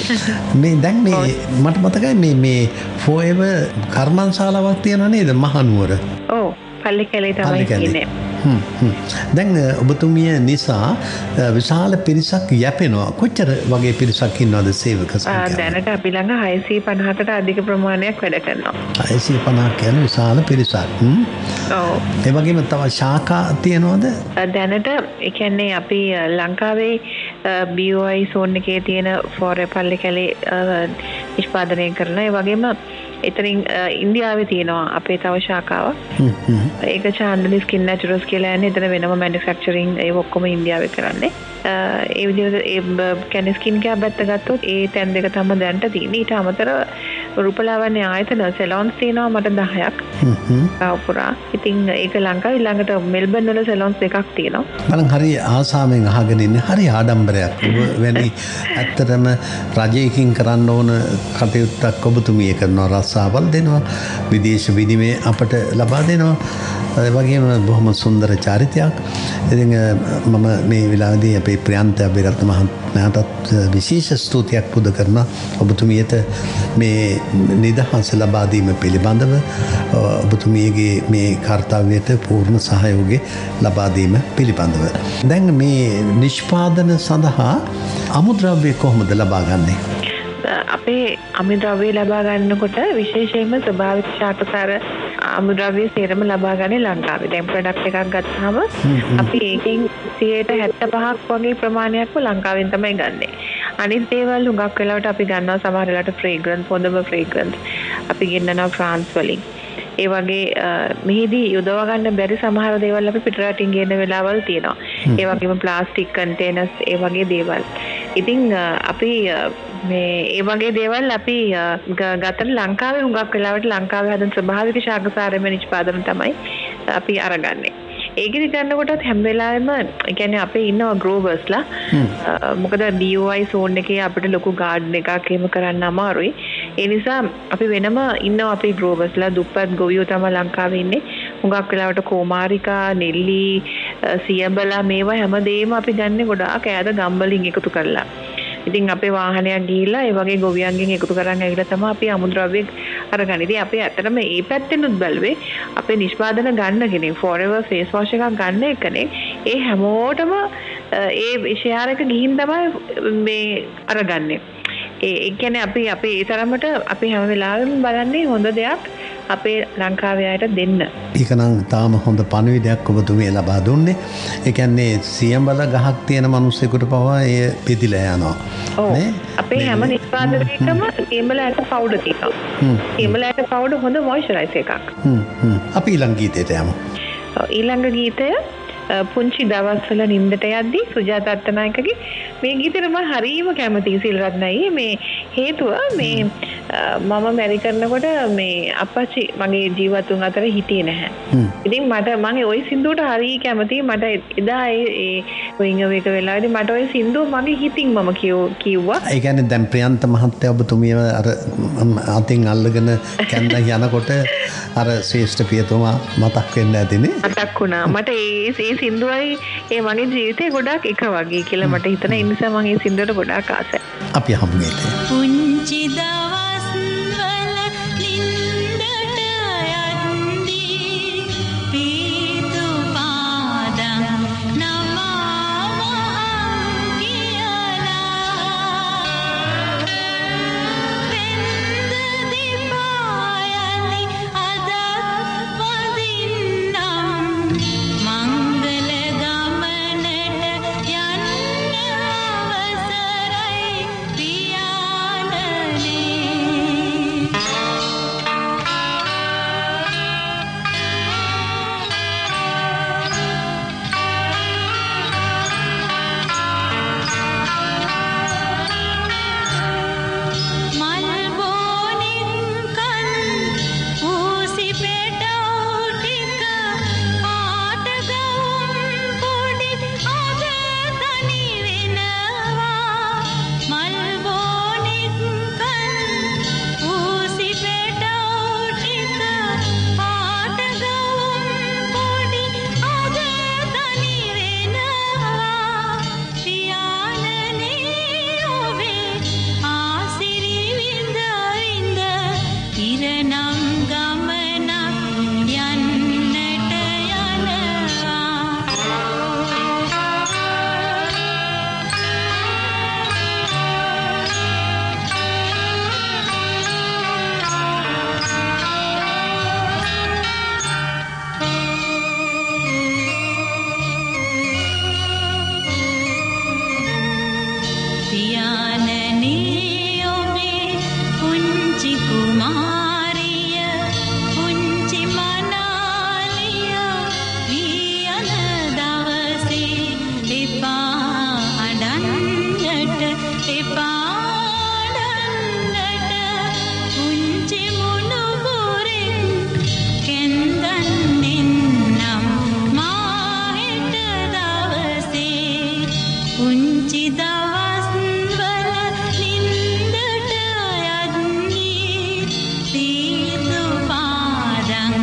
මේ දැන් මේ මට මතකයි මේ මේ ෆෝඑවර් කර්මන්ශාලාවක් තියෙනවා නේද මහනුවර? ඔව් පල්ලිකැලේ තමයි ඉන්නේ. දැන් ඔබතුමිය නිසා විශාල පිරිසක් යැපෙනවා. කොච්චර වගේ පිරිසක් ඉන්නවද සේවක සංඛ්‍යාව? දැනට අපි ළඟ හයසිය පනහකට අධික ප්‍රමාණයක් වැඩ කරනවා. හයසිය පනහක් කියන්නේ විශාල පිරිසක්. ඔව්. ඒ වගේම තව ශාඛා තියෙනවද? දැනට ඒ කියන්නේ අපි ලංකාවේ බී ඕ ආයි සෝන් එකේ තියෙන ෆෝරේ පල්ලිකැලේ නිෂ්පාදනය කරන ඒ වගේම එතනින් ඉන්දියාවේ තියෙනවා අපේ තව ශාඛාවක්. ඒක චාන්දනි ස්කින් නැචරල්ස් කියලා යන්නේ. එතන වෙනම මැනුෆැක්චරින් ඒ ඔක්කොම ඉන්දියාවේ කරන්නේ. ඒ විදිහට ඒ කියන්නේ ස්කින් කෙයාර් පැත්ත ගත්තොත් ඒ තැන් දෙක තමයි දැනට තියෙන්නේ. ඊට අමතරව රූපලාවන්‍ය ආයතන සෙලොන්ස් තියෙනවා මට දහයක්. පුරා. ඉතින් ඒක ලංකාවේ ළඟට මෙල්බන් වල සෙලොන්ස් දෙකක් තියෙනවා. බලන් හරි ආසාවෙන් අහගෙන ඉන්නේ. හරි ආඩම්බරයක්. ඔබ වැනි ඇත්තටම රජයකින් කරන්න ඕන කටයුත්තක් ඔබතුමිය කරනවා. රස්සාවල් දෙනවා. විදේශ විනිමය අපට ලබා දෙනවා. ඒ වගේම බොහොම සුන්දර චරිතයක්. ඉතින් මම මේ වෙලාවේදී අපේ ප්‍රියන්ත අබේරත්න මහත්මයාටත් විශේෂ ස්තුතියක් පුද කරනවා. ඔබතුමියට මේ නිදහස ලබා දීම පිළිබඳව ඔබතුමියගේ මේ කාර්යයට පූර්ණ සහයෝගය ලබා දීම පිළිබඳව. දැන් මේ නිෂ්පාදන සඳහා අමුද්‍රව්‍ය කොහොමද ලබා ගන්නේ? අපේ අමුද්‍රව්‍ය ලබා ගන්නකොට විශේෂයෙන්ම ස්වභාවික ශාකසාර අමුද්‍රව්‍ය සේරම ලබා ගන්නේ ලංකාවේ. දැන් ප්‍රොඩක්ට් එකක් ගත්තාම අපි ඒකෙන් සියයට හැත්තෑ පහක් වගේ ප්‍රමාණයක්ම ලංකාවෙන් තමයි ගන්නෙ. අනිත් දේවල් හුඟක් වෙලාවට අපි ගන්නවා සමහර වෙලාවට ෆ්‍රේග්‍රන්ස් හොඳම ෆ්‍රේග්‍රන්ස් අපි ගෙන්නනවා ෆ්‍රාන්ස් වලින්. ඒ වගේ මෙහිදී යොදවා ගන්න බැරි සමහර දේවල් අපි පිටරටින් ගෙන්න වෙලාවල් තියෙනවා. ඒ වගේම ප්ලාස්ටික් කන්ටේනර්ස් ඒ වගේ දේවල්. ඉතින් අපි මේ ඒ වගේ දේවල් අපි ගතට ලංකාවේ හුඟක් වෙලාවට ලංකාවේ හදන ස්වභාවික ශාකසාරම නිෂ්පාදන තමයි අපි අරගන්නේ. ඒකෙදි ගන්නකොටත් හැම වෙලාවෙම ඒ කියන්නේ අපේ ඉන්නවා ග්‍රෝවර්ස්ලා. මොකද බී ඕ ආයි සෝන් එකේ අපිට ලොකු ගාඩන් එකක් එහෙම කරන්න අමාරුයි. ඒ නිසා අපි වෙනම ඉන්නවා අපේ ග්‍රෝවර්ස්ලා. දුප්පත් ගොවියෝ තමයි ලංකාවේ ඉන්නේ. හුඟක් වෙලාවට කෝමාරිකා, නෙල්ලි, සියඹලා මේවා හැමදේම අපි ගන්නේ ගොඩාක් ඈත ගම්වලින් එකතු කරලා. ඉතින් අපේ වාහනයක් ගිහිල්ලා ඒ වගේ ගොවියන්ගෙන් එකතු කරන් ඇවිල්ලා තමයි අපි අමුද්‍රව්‍ය අරගන්නේ. ඉතින් අපි ඇත්තටම මේ පැත්තෙනුත් බැලුවේ අපේ නිෂ්පාදන ගන්න කෙනෙක් ෆෝරෙවර් ෆේස් වොෂ් එකක් ගන්න එකනේ ඒ හැමෝටම ඒ ෂෙයාර් එක ගිහින් තමයි මේ අරගන්නේ. ඒ කියන්නේ අපි අපි ඒ තරමට අපි හැම වෙලාවෙම බලන්නේ හොඳ දෙයක් අපේ ලංකාවේ අයට දෙන්න. ඒක නම් තාම හොඳ පණිවිඩයක් ඔබතුමිය ලබා දුන්නේ. ඒ කියන්නේ සියඹල ගහක් තියෙන මිනිස්සුෙකුට පවා එය පිදිලා යනවා. නේ? අපේ හැම නිෂ්පාදනයකම සියඹල ඇට පවුඩර් තියෙනවා. සියඹල ඇට පවුඩර් හොඳ මොයිස්චරයිසර් එකක්. හ්ම් හ්ම්. අපි ඊළඟ ගීතයට යමු. ඊළඟ ගීතය පුංචි දවස්වල නින්දට යද්දී සුජාත අත්තනායකගේ මේ ගීතෙට මම හරියම කැමතියි සිල්රත්නයි. මේ හේතුව මේ මම මැරි කරනකොට මේ අප්පච්චි මගේ ජීවතුන් අතර හිටියේ නැහැ. ඉතින් මට මම ওই සින්දුවට හරිය කැමතියි. මට එදා ඒ විංග වේක වෙලාවේදී මට ওই සින්දුව මගේ හිතින් මම කිව්වා. ඒ කියන්නේ දැන් ප්‍රියන්ත මහත්තයා ඔබතුමිය අර අතින් අල්ලගෙන කැන්ද යනකොට අර ශ්‍රේෂ්ඨ පියතුමා මතක් වෙන්න ඇතිනේ. මතක් වුණා. මට ඒ ඒ සින්දුවයි ඒ මගේ ජීවිතේ ගොඩාක් එක වගේ කියලා මට හිතෙන ඒ නිසා මම ඒ සින්දුවට ගොඩාක් ආසයි. අපි හමු මේකේ. පුංචි දවස් වල නින්දට යද්දී පීතු පාදම් නමම කියලා වෙන්ද දිපායලි අදත් වදින්නම් මංගල ගමනට යන්න අවසරයි පියාණනේ. මල් බෝනින් කන් ඌසි පෙටව් ටික ආට ගවුම් පොඩි අද තනි වෙනවා. මල් බෝනින් කන් ඌසි පෙටව් ටික ආට ගවුම් පොඩි අද තනි වෙනවා. පියාණනේ ඔබේ ආසිරි විඳ විඳ ඉරනම් ගමනක් යන්නට යනවා. පියාණනේ ඔබේ පුංචි කුමාරිය පුංචි මනාලිය වී යන දවසේ එපා අඬන්නට එපා අඬන්නට පුංචි මුණුබුරෙන් කෙන්දන්නෙන්නම් මා හෙට දවසේ පුංචි දවස් වල නින්දට යද්දී පීතු පාදම්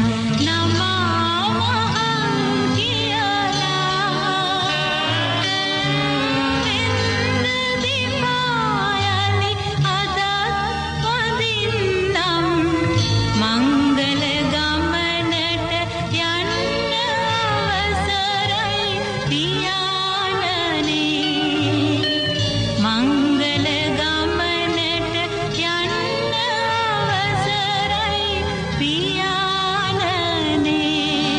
නමම කියලා වෙන්ද දිපායලි අදත් වදින්නම් මංගල ගමනට යන්න අවසරයි පියාණනේ. මංගල ගමනට යන්න අවසරයි පියාණනේ.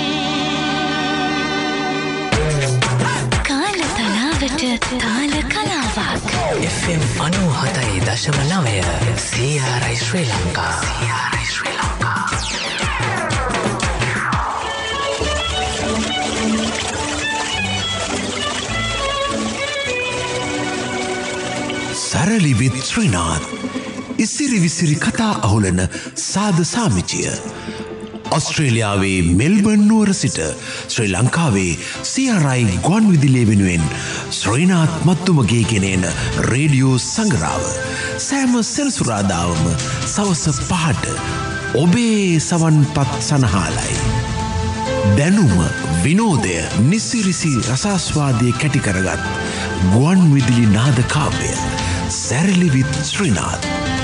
කාලතලාවට තාල කලාවක්. එෆ් එම් අනූහතයි දශම නවය සී ආර් ආයි ශ්‍රී ලංකා. සී ආර් ආයි ශ්‍රී ලංකා. සරලි විත් ශ්‍රීනාත් ඉසිරි විසිරි කතා අහුලන සාද සාමිචිය ඔස්ට්‍රේලියාවේ මෙල්බර්න් නුවර සිට ශ්‍රී ලංකාවේ සී ආර් ආයි ගුවන් විදුලිය වෙනුවෙන් ශ්‍රීනාත් මත්තුමගේ ගෙනෙන රේඩියෝ සංග්‍රාව සෑම සෙනසුරාදාවම සවස පහට ඔබේ සවන්පත් සනහාලයි. දැනුම විනෝදය නිසිරිසි රසාස්වාදය කැටි කරගත් ගුවන් විදුලි නාද කාව්‍ය සැරලි විත් ශ්‍රීනාත්.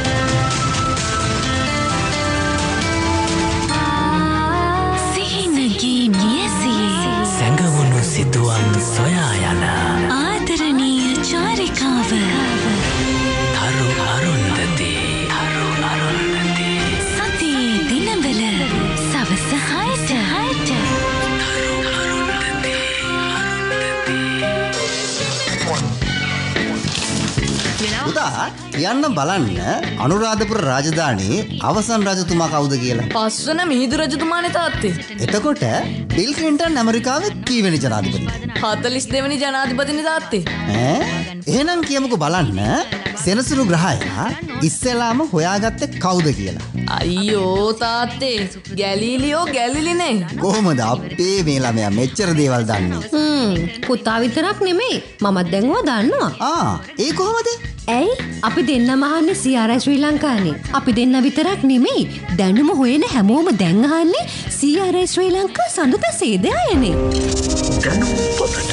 සිහිනගේ නියසියේ සැඟවුණු සිතුවම් සොයා යන ආදරණීය චාරිකාව තරු අරුන්දති තරු අරුන්දති සතියේ දිනවල සවස හයට හයට තරු අරුන්දති අරුන්දති පුතා කියන්න බලන්න අනුරාධපුර රාජධානී අවසන් රජතුමා කවුද කියලා. පස්වන මිහිඳු රජතුමානේ තාත්තේ. එතකොට බිල් ක්ලින්ටන් ඇමරිකාවේ කීවෙනි ජනාධිපතිද? හතළිස් දෙවෙනි ජනාධිපතිනේ තාත්තේ. ඈ එහෙනම් කියමුකෝ බලන්න සෙනසුරු ග්‍රහයා ඉස්සෙල්ලාම හොයාගත්තේ කවුද කියලා. අයියෝ තාත්තේ ගැලීලියෝ ගැලිලිනේ. කොහොමද අපේ මේ ළමයා මෙච්චර දේවල් දන්නේ? හ්ම් පුතා විතරක් නෙමෙයි මමත් දැන් ඕවා දන්නවා. ආ ඒ කොහොමද? ඇයි අපි දෙන්නම අහන්නේ සී ආර් ආයි ශ්‍රී ලංකානේ. අපි දෙන්න විතරක් නෙමෙයි දැනුම හොයන හැමෝම දැන් අහන්නේ සී ආර් ආයි ශ්‍රී ලංකා සඳුත සේදයනේ. දැනුම් පොතට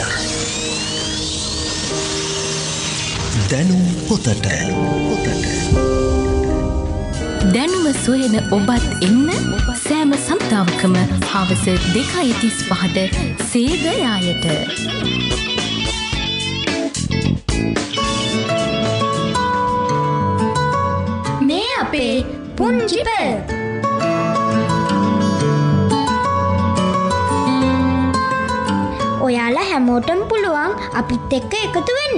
දැනුම් පොතට දැනුම සොයන ඔබත් එන්න සෑම සම්තාවකම හවස දෙකයි තිස් පහට සේදයායට. මේ අපේ පුංචි පැය. ඔයාලා හැමෝටම පුළුවන් අපිත් එක්ක එකතු වෙන්න.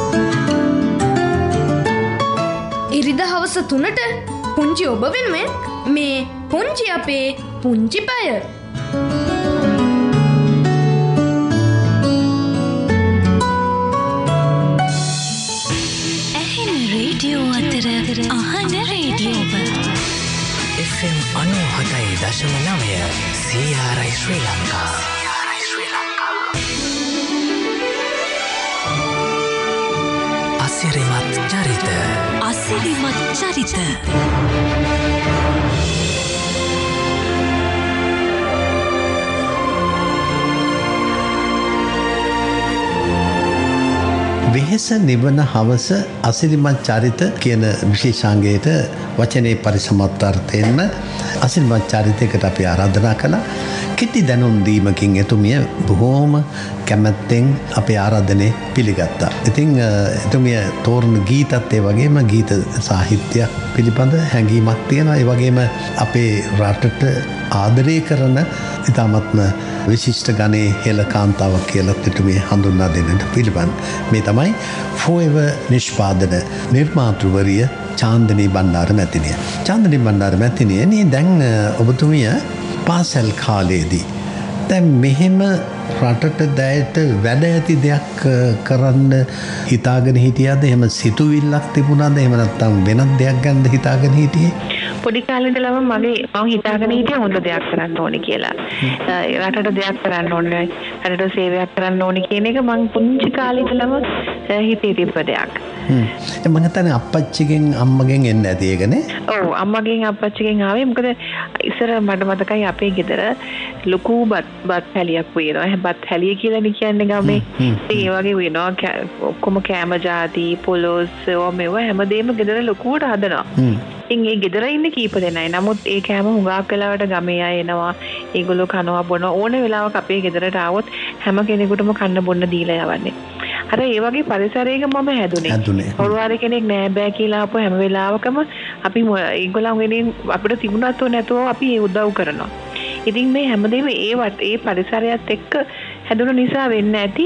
ඉරිදා හවස තුනට පුංචි ඔබ වෙනුවෙන් මේ පුංචි අපේ පුංචි පැය. ඇහෙන රේඩියෝ අතර අහන රේඩියෝව එෆ් එම් අනූ හතයි දශම නවය සී ආර් ආයි ශ්‍රී ලංකා. අසිරිමත් චරිත අසිරිමත් චරිත වෙහෙස නිවන හවස අසිරිමත් චරිත කියන විශේෂාංගයට වචනේ පරිසමත්වර්ථයෙන්ම අසිරිමත් චරිතයකට අපි ආරාධනා කළා. කෙටි දැනුම් දීමකින් එතුමිය බොහෝම කැමැත්තෙන් අපේ ආරාධනය පිළිගත්තා. ඉතින් එතුමිය තෝරන ගීතත් ඒ වගේම ගීත සාහිත්‍ය පිළිබඳ හැඟීමක් තියෙනවා. ඒ වගේම අපේ රටට ආදරය කරන ඉතාමත්ම විශිෂ්ට ගණයේ හෙළ කාන්තාවක් කියලා එතුමිය හඳුන්වා දෙන්නට පිළිබඳ. මේ තමයි ෆෝඑවර් නිෂ්පාදන නිර්මාතෘවරිය චාන්දනී බණ්ඩාර මැතිණිය. චාන්දනී බණ්ඩාර මැතිණියනි දැන් ඔබතුමිය පාසල් කාලයේදී දැන් මෙහෙම රටට දැයට වැඩ ඇති දෙයක් කරන්න හිතාගෙන හිටියද? එහෙම සිතුවිල්ලක් තිබුණාද? එහෙම නැත්නම් වෙනත් දෙයක් ගැනද හිතාගෙන හිටියේ? පොඩි කාලේ ඉඳලම මගේ මම හිතාගෙන හිටියා හොඳ දෙයක් කරන්න ඕනේ කියලා. රටට දෙයක් කරන්න ඕනේ, රටට සේවයක් කරන්න ඕනේ කියන එක මම පුංචි කාලේ ඉඳලම හිතේ තිබ්බ දෙයක්. හ්ම්. ඒ මම හිතන්නේ අප්පච්චිගෙන් අම්මගෙන් එන්නේ නැති එකනේ. ඔව් අම්මගෙන් අප්පච්චිගෙන් ආවේ. මොකද ඉස්සර මට මතකයි අපේ ගෙදර ලොකු බත් බත් හැලියක් වෙනවා. බත් හැලිය කියලානේ කියන්නේ ගමේ. ඒ වගේ වෙනවා. ඔක්කොම කෑම ಜಾති, පොලොස්, ඔමෙව හැමදේම ගෙදර ලොකුවට හදනවා. ඉතින් ඒ ගෙදර ඉන්නේ කීප දෙනයි. නමුත් ඒ කෑම හුඟක් වෙලාවට ගමේ අය එනවා. ඒගොල්ලෝ කනවා බොනවා. ඕන වෙලාවක අපේ ගෙදරට ආවොත් හැම කෙනෙකුටම කන්න බොන්න දීලා යවන්නේ. අර ඒ වගේ පරිසරයක මම හැදුනේ. කවුරු කෙනෙක් නෑ බෑ කියලා අපෝ හැම වෙලාවකම අපි ඒගොල්ලන් වෙනින් අපිට තිබුණත් නැතුව අපි ඒ උදව් කරනවා. ඉතින් මේ හැමදේම ඒ ඒ පරිසරයත් එක්ක හැදුණු නිසා වෙන්න ඇති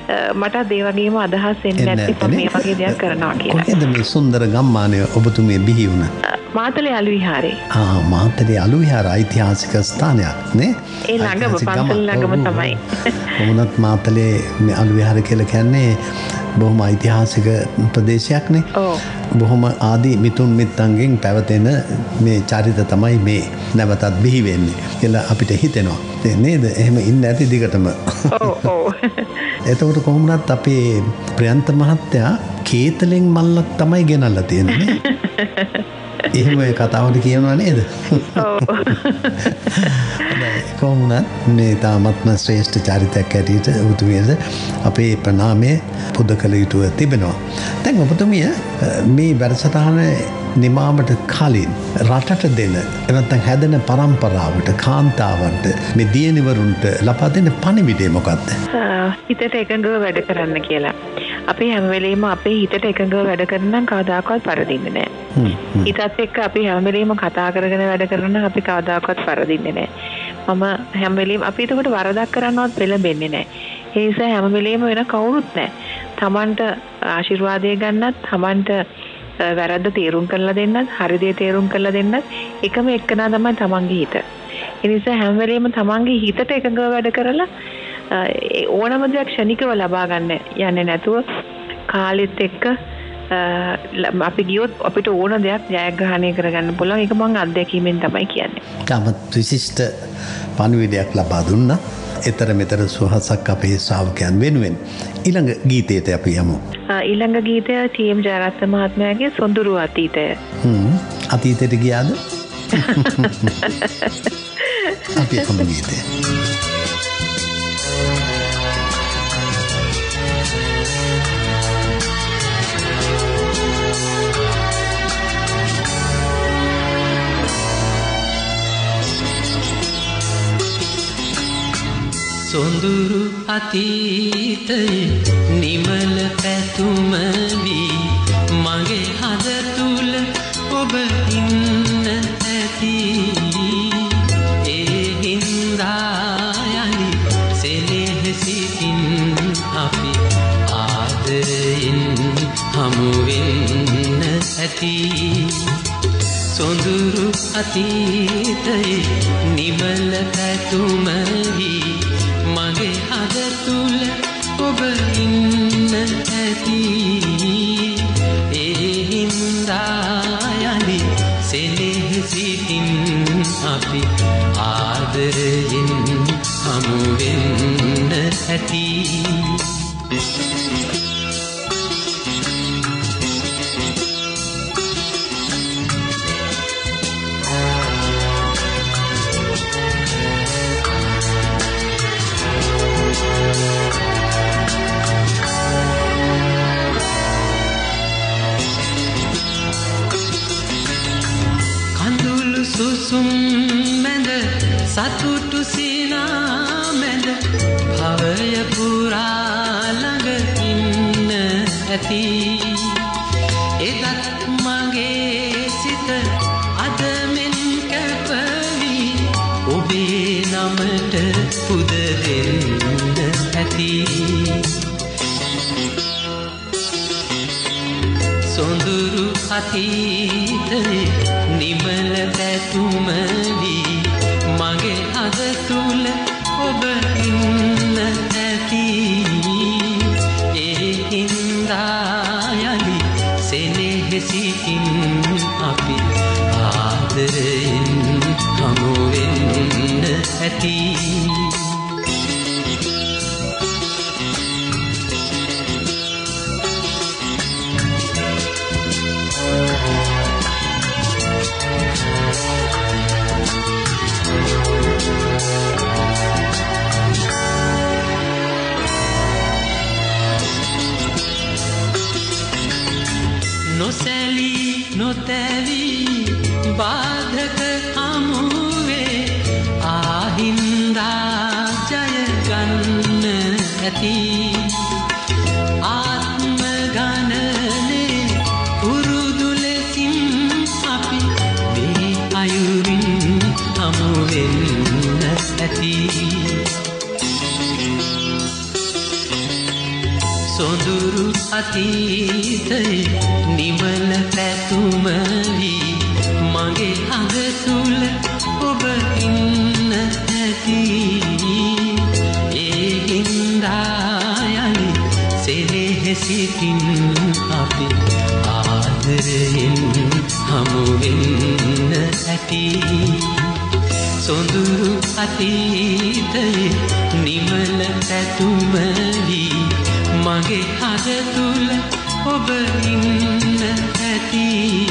මට ඒ වගේම අදහස් එන්නේ නැති මේ වගේ දෙයක් කරනවා කියලා. කොහෙද මේ සුන්දර ගම්මානය ඔබතුමිය බිහි වුණා? මාතලේ අලු විහාරේ. ආ මාතලේ අලු විහාර ඓතිහාසික ස්ථානයක් නේ? ඒ ළඟම පන්සල් ළඟම තමයි. කොමුණත් මාතලේ මේ අලු විහාර කියලා කියන්නේ බොහොම ඓතිහාසික ප්‍රදේශයක් නේ. ඔව්. බොහොම ආදී මිතුන් මිත්තන්ගෙන් පැවතෙන මේ චරිත තමයි මේ නැවතත් බිහි වෙන්නේ කියලා අපිට හිතෙනවා. නේද? එහෙම ඉන්න ඇති දිගටම. ඔව් ඔව්. එතකොට කොහොමුණත් අපේ ප්‍රියන්ත මහත්තයා කේතලෙන් මල්ලක් තමයි ගෙනල්ලා තියෙන්නේ. එහෙම කතාවට කියනවා නේද? ඔව්. කොහොමුණත් මේ තාමත්ම ශ්‍රේෂ්ඨ චරිතයක් ඇටියට ඔබතුමියට අපේ ප්‍රණාමය පුද කළ යුතුව තිබෙනවා. දැන් ඔබතුමිය මේ වැඩසටහන නිමාවට කලින් රටට දෙන එනත්තම් හැදෙන පරම්පරාවට කාන්තාවන්ට මේ දියණිවරුන්ට ලබා දෙන පණිවිඩය මොකක්ද? හිතට එකඟව වැඩ කරන්න කියලා. අපි හැම වෙලෙම අපේ හිතට එකඟව වැඩ කරන නම් කවදාකවත් පරදින්නේ නැහැ. හිතත් එක්ක අපි හැම වෙලෙම කතා කරගෙන වැඩ කරන නම් අපි කවදාකවත් පරදින්නේ නැහැ. මම හැම වෙලෙම අපි ඒකට වරදක් කරන්නවත් පෙළඹෙන්නේ නැහැ. ඒ නිසා හැම වෙලෙම වෙන කවුරුත් නැහැ. Tamanට ආශිර්වාදය ගන්නත්, Tamanට වැරද්ද තේරුම් කරලා දෙන්නත් හරි දේ තේරුම් කරලා දෙන්නත් එකම එක්කනා තමයි තමන්ගේ හිත. ඒ නිසා හැම වෙලෙම තමන්ගේ හිතට එකඟව වැඩ කරලා ඕනම දෙයක් ක්ෂණිකව ලබා ගන්න යන්නේ නැතුව කාලෙත් එක්ක අපි ගියොත් අපිට ඕන දෙයක් ජයග්‍රහණය කරගන්න පුළුවන්. ඒක මම අත්දැකීමෙන් තමයි කියන්නේ. තාමත් විශිෂ්ට පණිවිඩයක් ලබා දුන්නා. එතර මෙතර සුවහසක් අපේ ශ්‍රාවකයන් වෙනුවෙන්. ඊළඟ ගීතයට අපි යමු. ඊළඟ ගීතය ටී.එම්. ජයරත්න මහත්මයාගේ සොඳුරු අතීතය. හ්ම් අතීතයට ගියාද? අපි අහමු ගීතය. සොඳුරු අතීතයේ නිමල පැතුම වී මගේ හද තුල ඔබ ඉන්න ඇති. ඒ හින්දා යලි සෙනෙහසින් අපි ආදරයෙන් හමු වෙන්න ඇති. සොඳුරු අතීතයේ නිමල පැතුම වී මගේ හද තුල ඔබ ඉන්න ඇති. ඒ හින්දා යලි සෙනෙහසින් අපි ආදරයෙන් හමු වෙන්න ඇති. සුසුම් මැද සතුටු සිනා මැද භවය පුරා ළඟ ඉන්න ඇති. එදත් මගේ සිත අද මෙන් කැපවි ඔබේ නමට පුද දෙන්න ඇති. සොඳුරු අතීතයේ නිමල පැතුම වී මගේ හද තුල ඔබ ඉන්න ඇති. ඒ හින්දා යලි සෙනෙහසින් අපි ආදරයෙන් හමු වෙන්න ඇති. නොසැලී නොතැවී බාධක හමුවේ ආහින්දා ජය ගන්න ඇති. ආත්ම ගණනේ පුරුදු ලෙසින් අපි මේ අයුරින් හමු වෙන්න ඇති. සොඳුරු අතීතයේ නිමල පැතුම වී මගේ හද තුල ඔබ ඉන්න ඇති. ඒ හින්දා යලි සෙනෙහසින් අපි ආදරයෙන් හමු වෙන්න ඇති. සොඳුරු අතීතයේ නිමල පැතුම වී මගේ හද තුල ඔබ ඉන්න ඇති.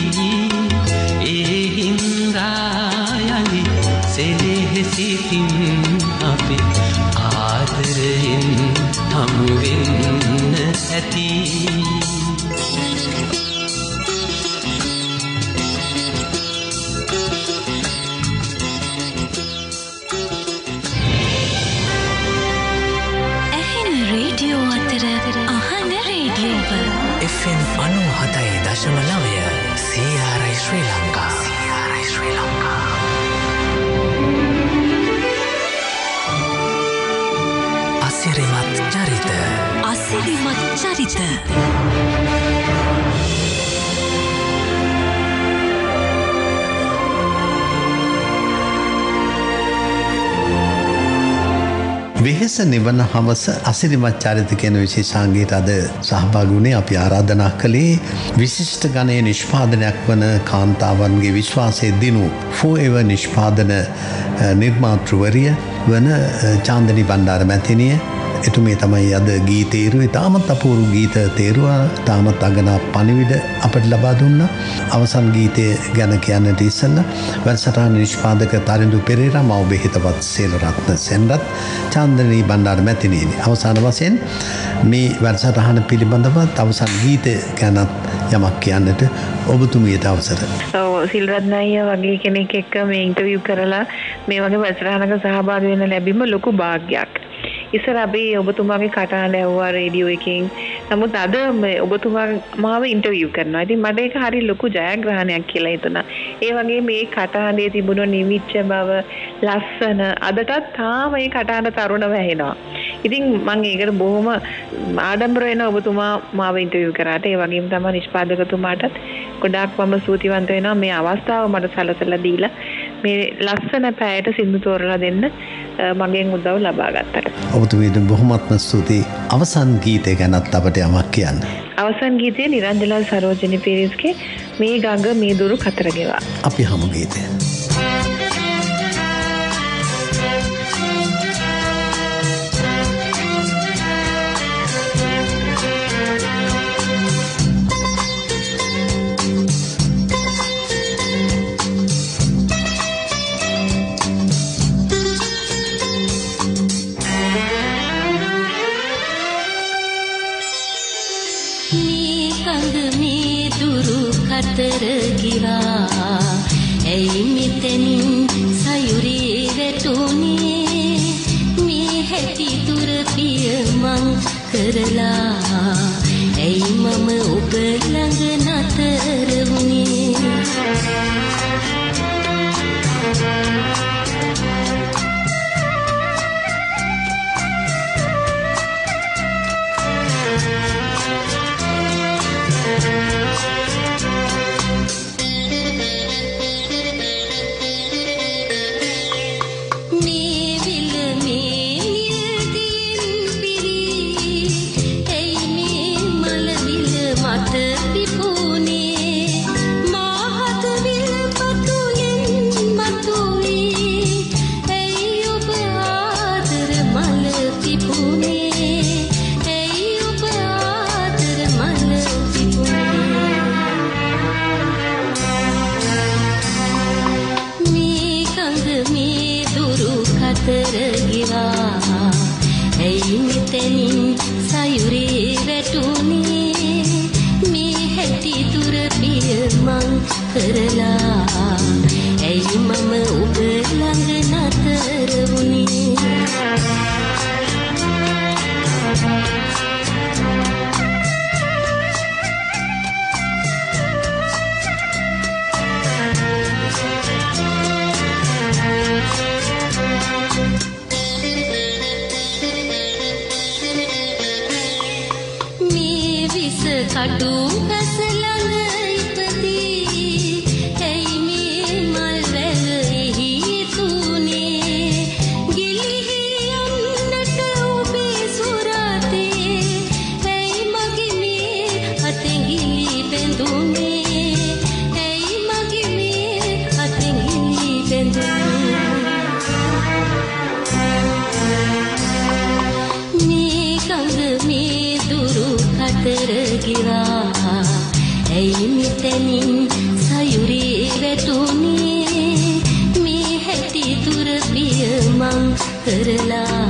ඒ හින්දා යලි සෙනෙහසින් අපි ආදරයෙන් හමු වෙන්න ඇති. එෆ් එම් අනූ හතයි දශම නවය සී ආර් ආයි ශ්‍රී ලංකා. සී ආර් ආයි ශ්‍රී ලංකා. අසිරිමත් චරිත. අසිරිමත් චරිත. වෙහෙස නිවන හවස අසිරිමත් චරිත කියන විශේෂාංගයට අද සහභාගී වුණේ අපි ආරාධනා කළේ විශිෂ්ට ගණයේ නිෂ්පාදනයක් වන කාන්තාවන්ගේ විශ්වාසය දිනු ෆෝඑවර් නිෂ්පාදන නිර්මාතෘවරිය වන චාන්දනි බණ්ඩාර මැතිණිය. එතුමිය තමයි අද ගී තේරුවේ. තාමත් අපූර්ව ගීත තේරුවා. තාමත් අගනා පණිවිඩ අපට ලබා දුන්නා. අවසන් ගීතය ගැන කියන්නට ඉස්සෙල්ලා වැඩසටහන නිෂ්පාදක තරිඳු පෙරේරා, මව් බෙහෙතවත් සේලරත්න සෙන්රත්, චාන්දනී බණ්ඩාර මැතිණියනි. අවසාන වශයෙන් මේ වැඩසටහන පිළිබඳව අවසන් ගීතය ගැනත් යමක් කියන්නට ඔබතුමියට අවසර. ඔව් සිල්රත්න අයියා වගේ කෙනෙක් එක්ක මේ ඉන්ටර්විව් කරලා මේ වගේ වැඩසටහනක සහභාගී වෙන්න ලැබීම ලොකු භාග්යක්. ඉස්සර අපි ඔබතුමාගේ කටහඬ ඇහුවා රේඩියෝ එකෙන්. නමුත් අද ඔබතුමා මාව ඉන්ටර්විව් කරනවා. ඉතින් මට ඒක හරි ලොකු ජයග්‍රහණයක් කියලා හිතුණා. ඒ වගේ මේ කටහඬේ තිබුණු නිවිච්ච බව, ලස්සන අදටත් තාම මේ කටහඬ තරුණව ඇහෙනවා. ඉතින් මම ඒකට බොහොම ආඩම්බර වෙනවා ඔබතුමා මාව ඉන්ටර්විව් කරාට. ඒ වගේම තමයි නිෂ්පාදකතුමාටත් ගොඩාක් මම ස්තුතිවන්ත වෙනවා මේ අවස්ථාව මට සැලසලා දීලා මේ ලස්සන පැයට සින්දු තෝරලා දෙන්න මගෙන් උදව් ලබා ගත්තට. ඔබතුමීට බොහොමත්ම ස්තුතියි. අවසන් ගීතය ගැනත් අපට යමක් කියන්න. අවසන් ගීතය නිරංජලා සරෝජිනි පීරිස්ගේ මේ ගඟ මේ දුරු කතර ගෙවා. අපි හමු ගීතය. කතර ගිවා ඇයි මෙතනින් සයුරේ වැටුනේ මේ හැටි දුර පිය මං කරලා ඇයි මම ඔබ ළඟ නතර වුනේ කරලා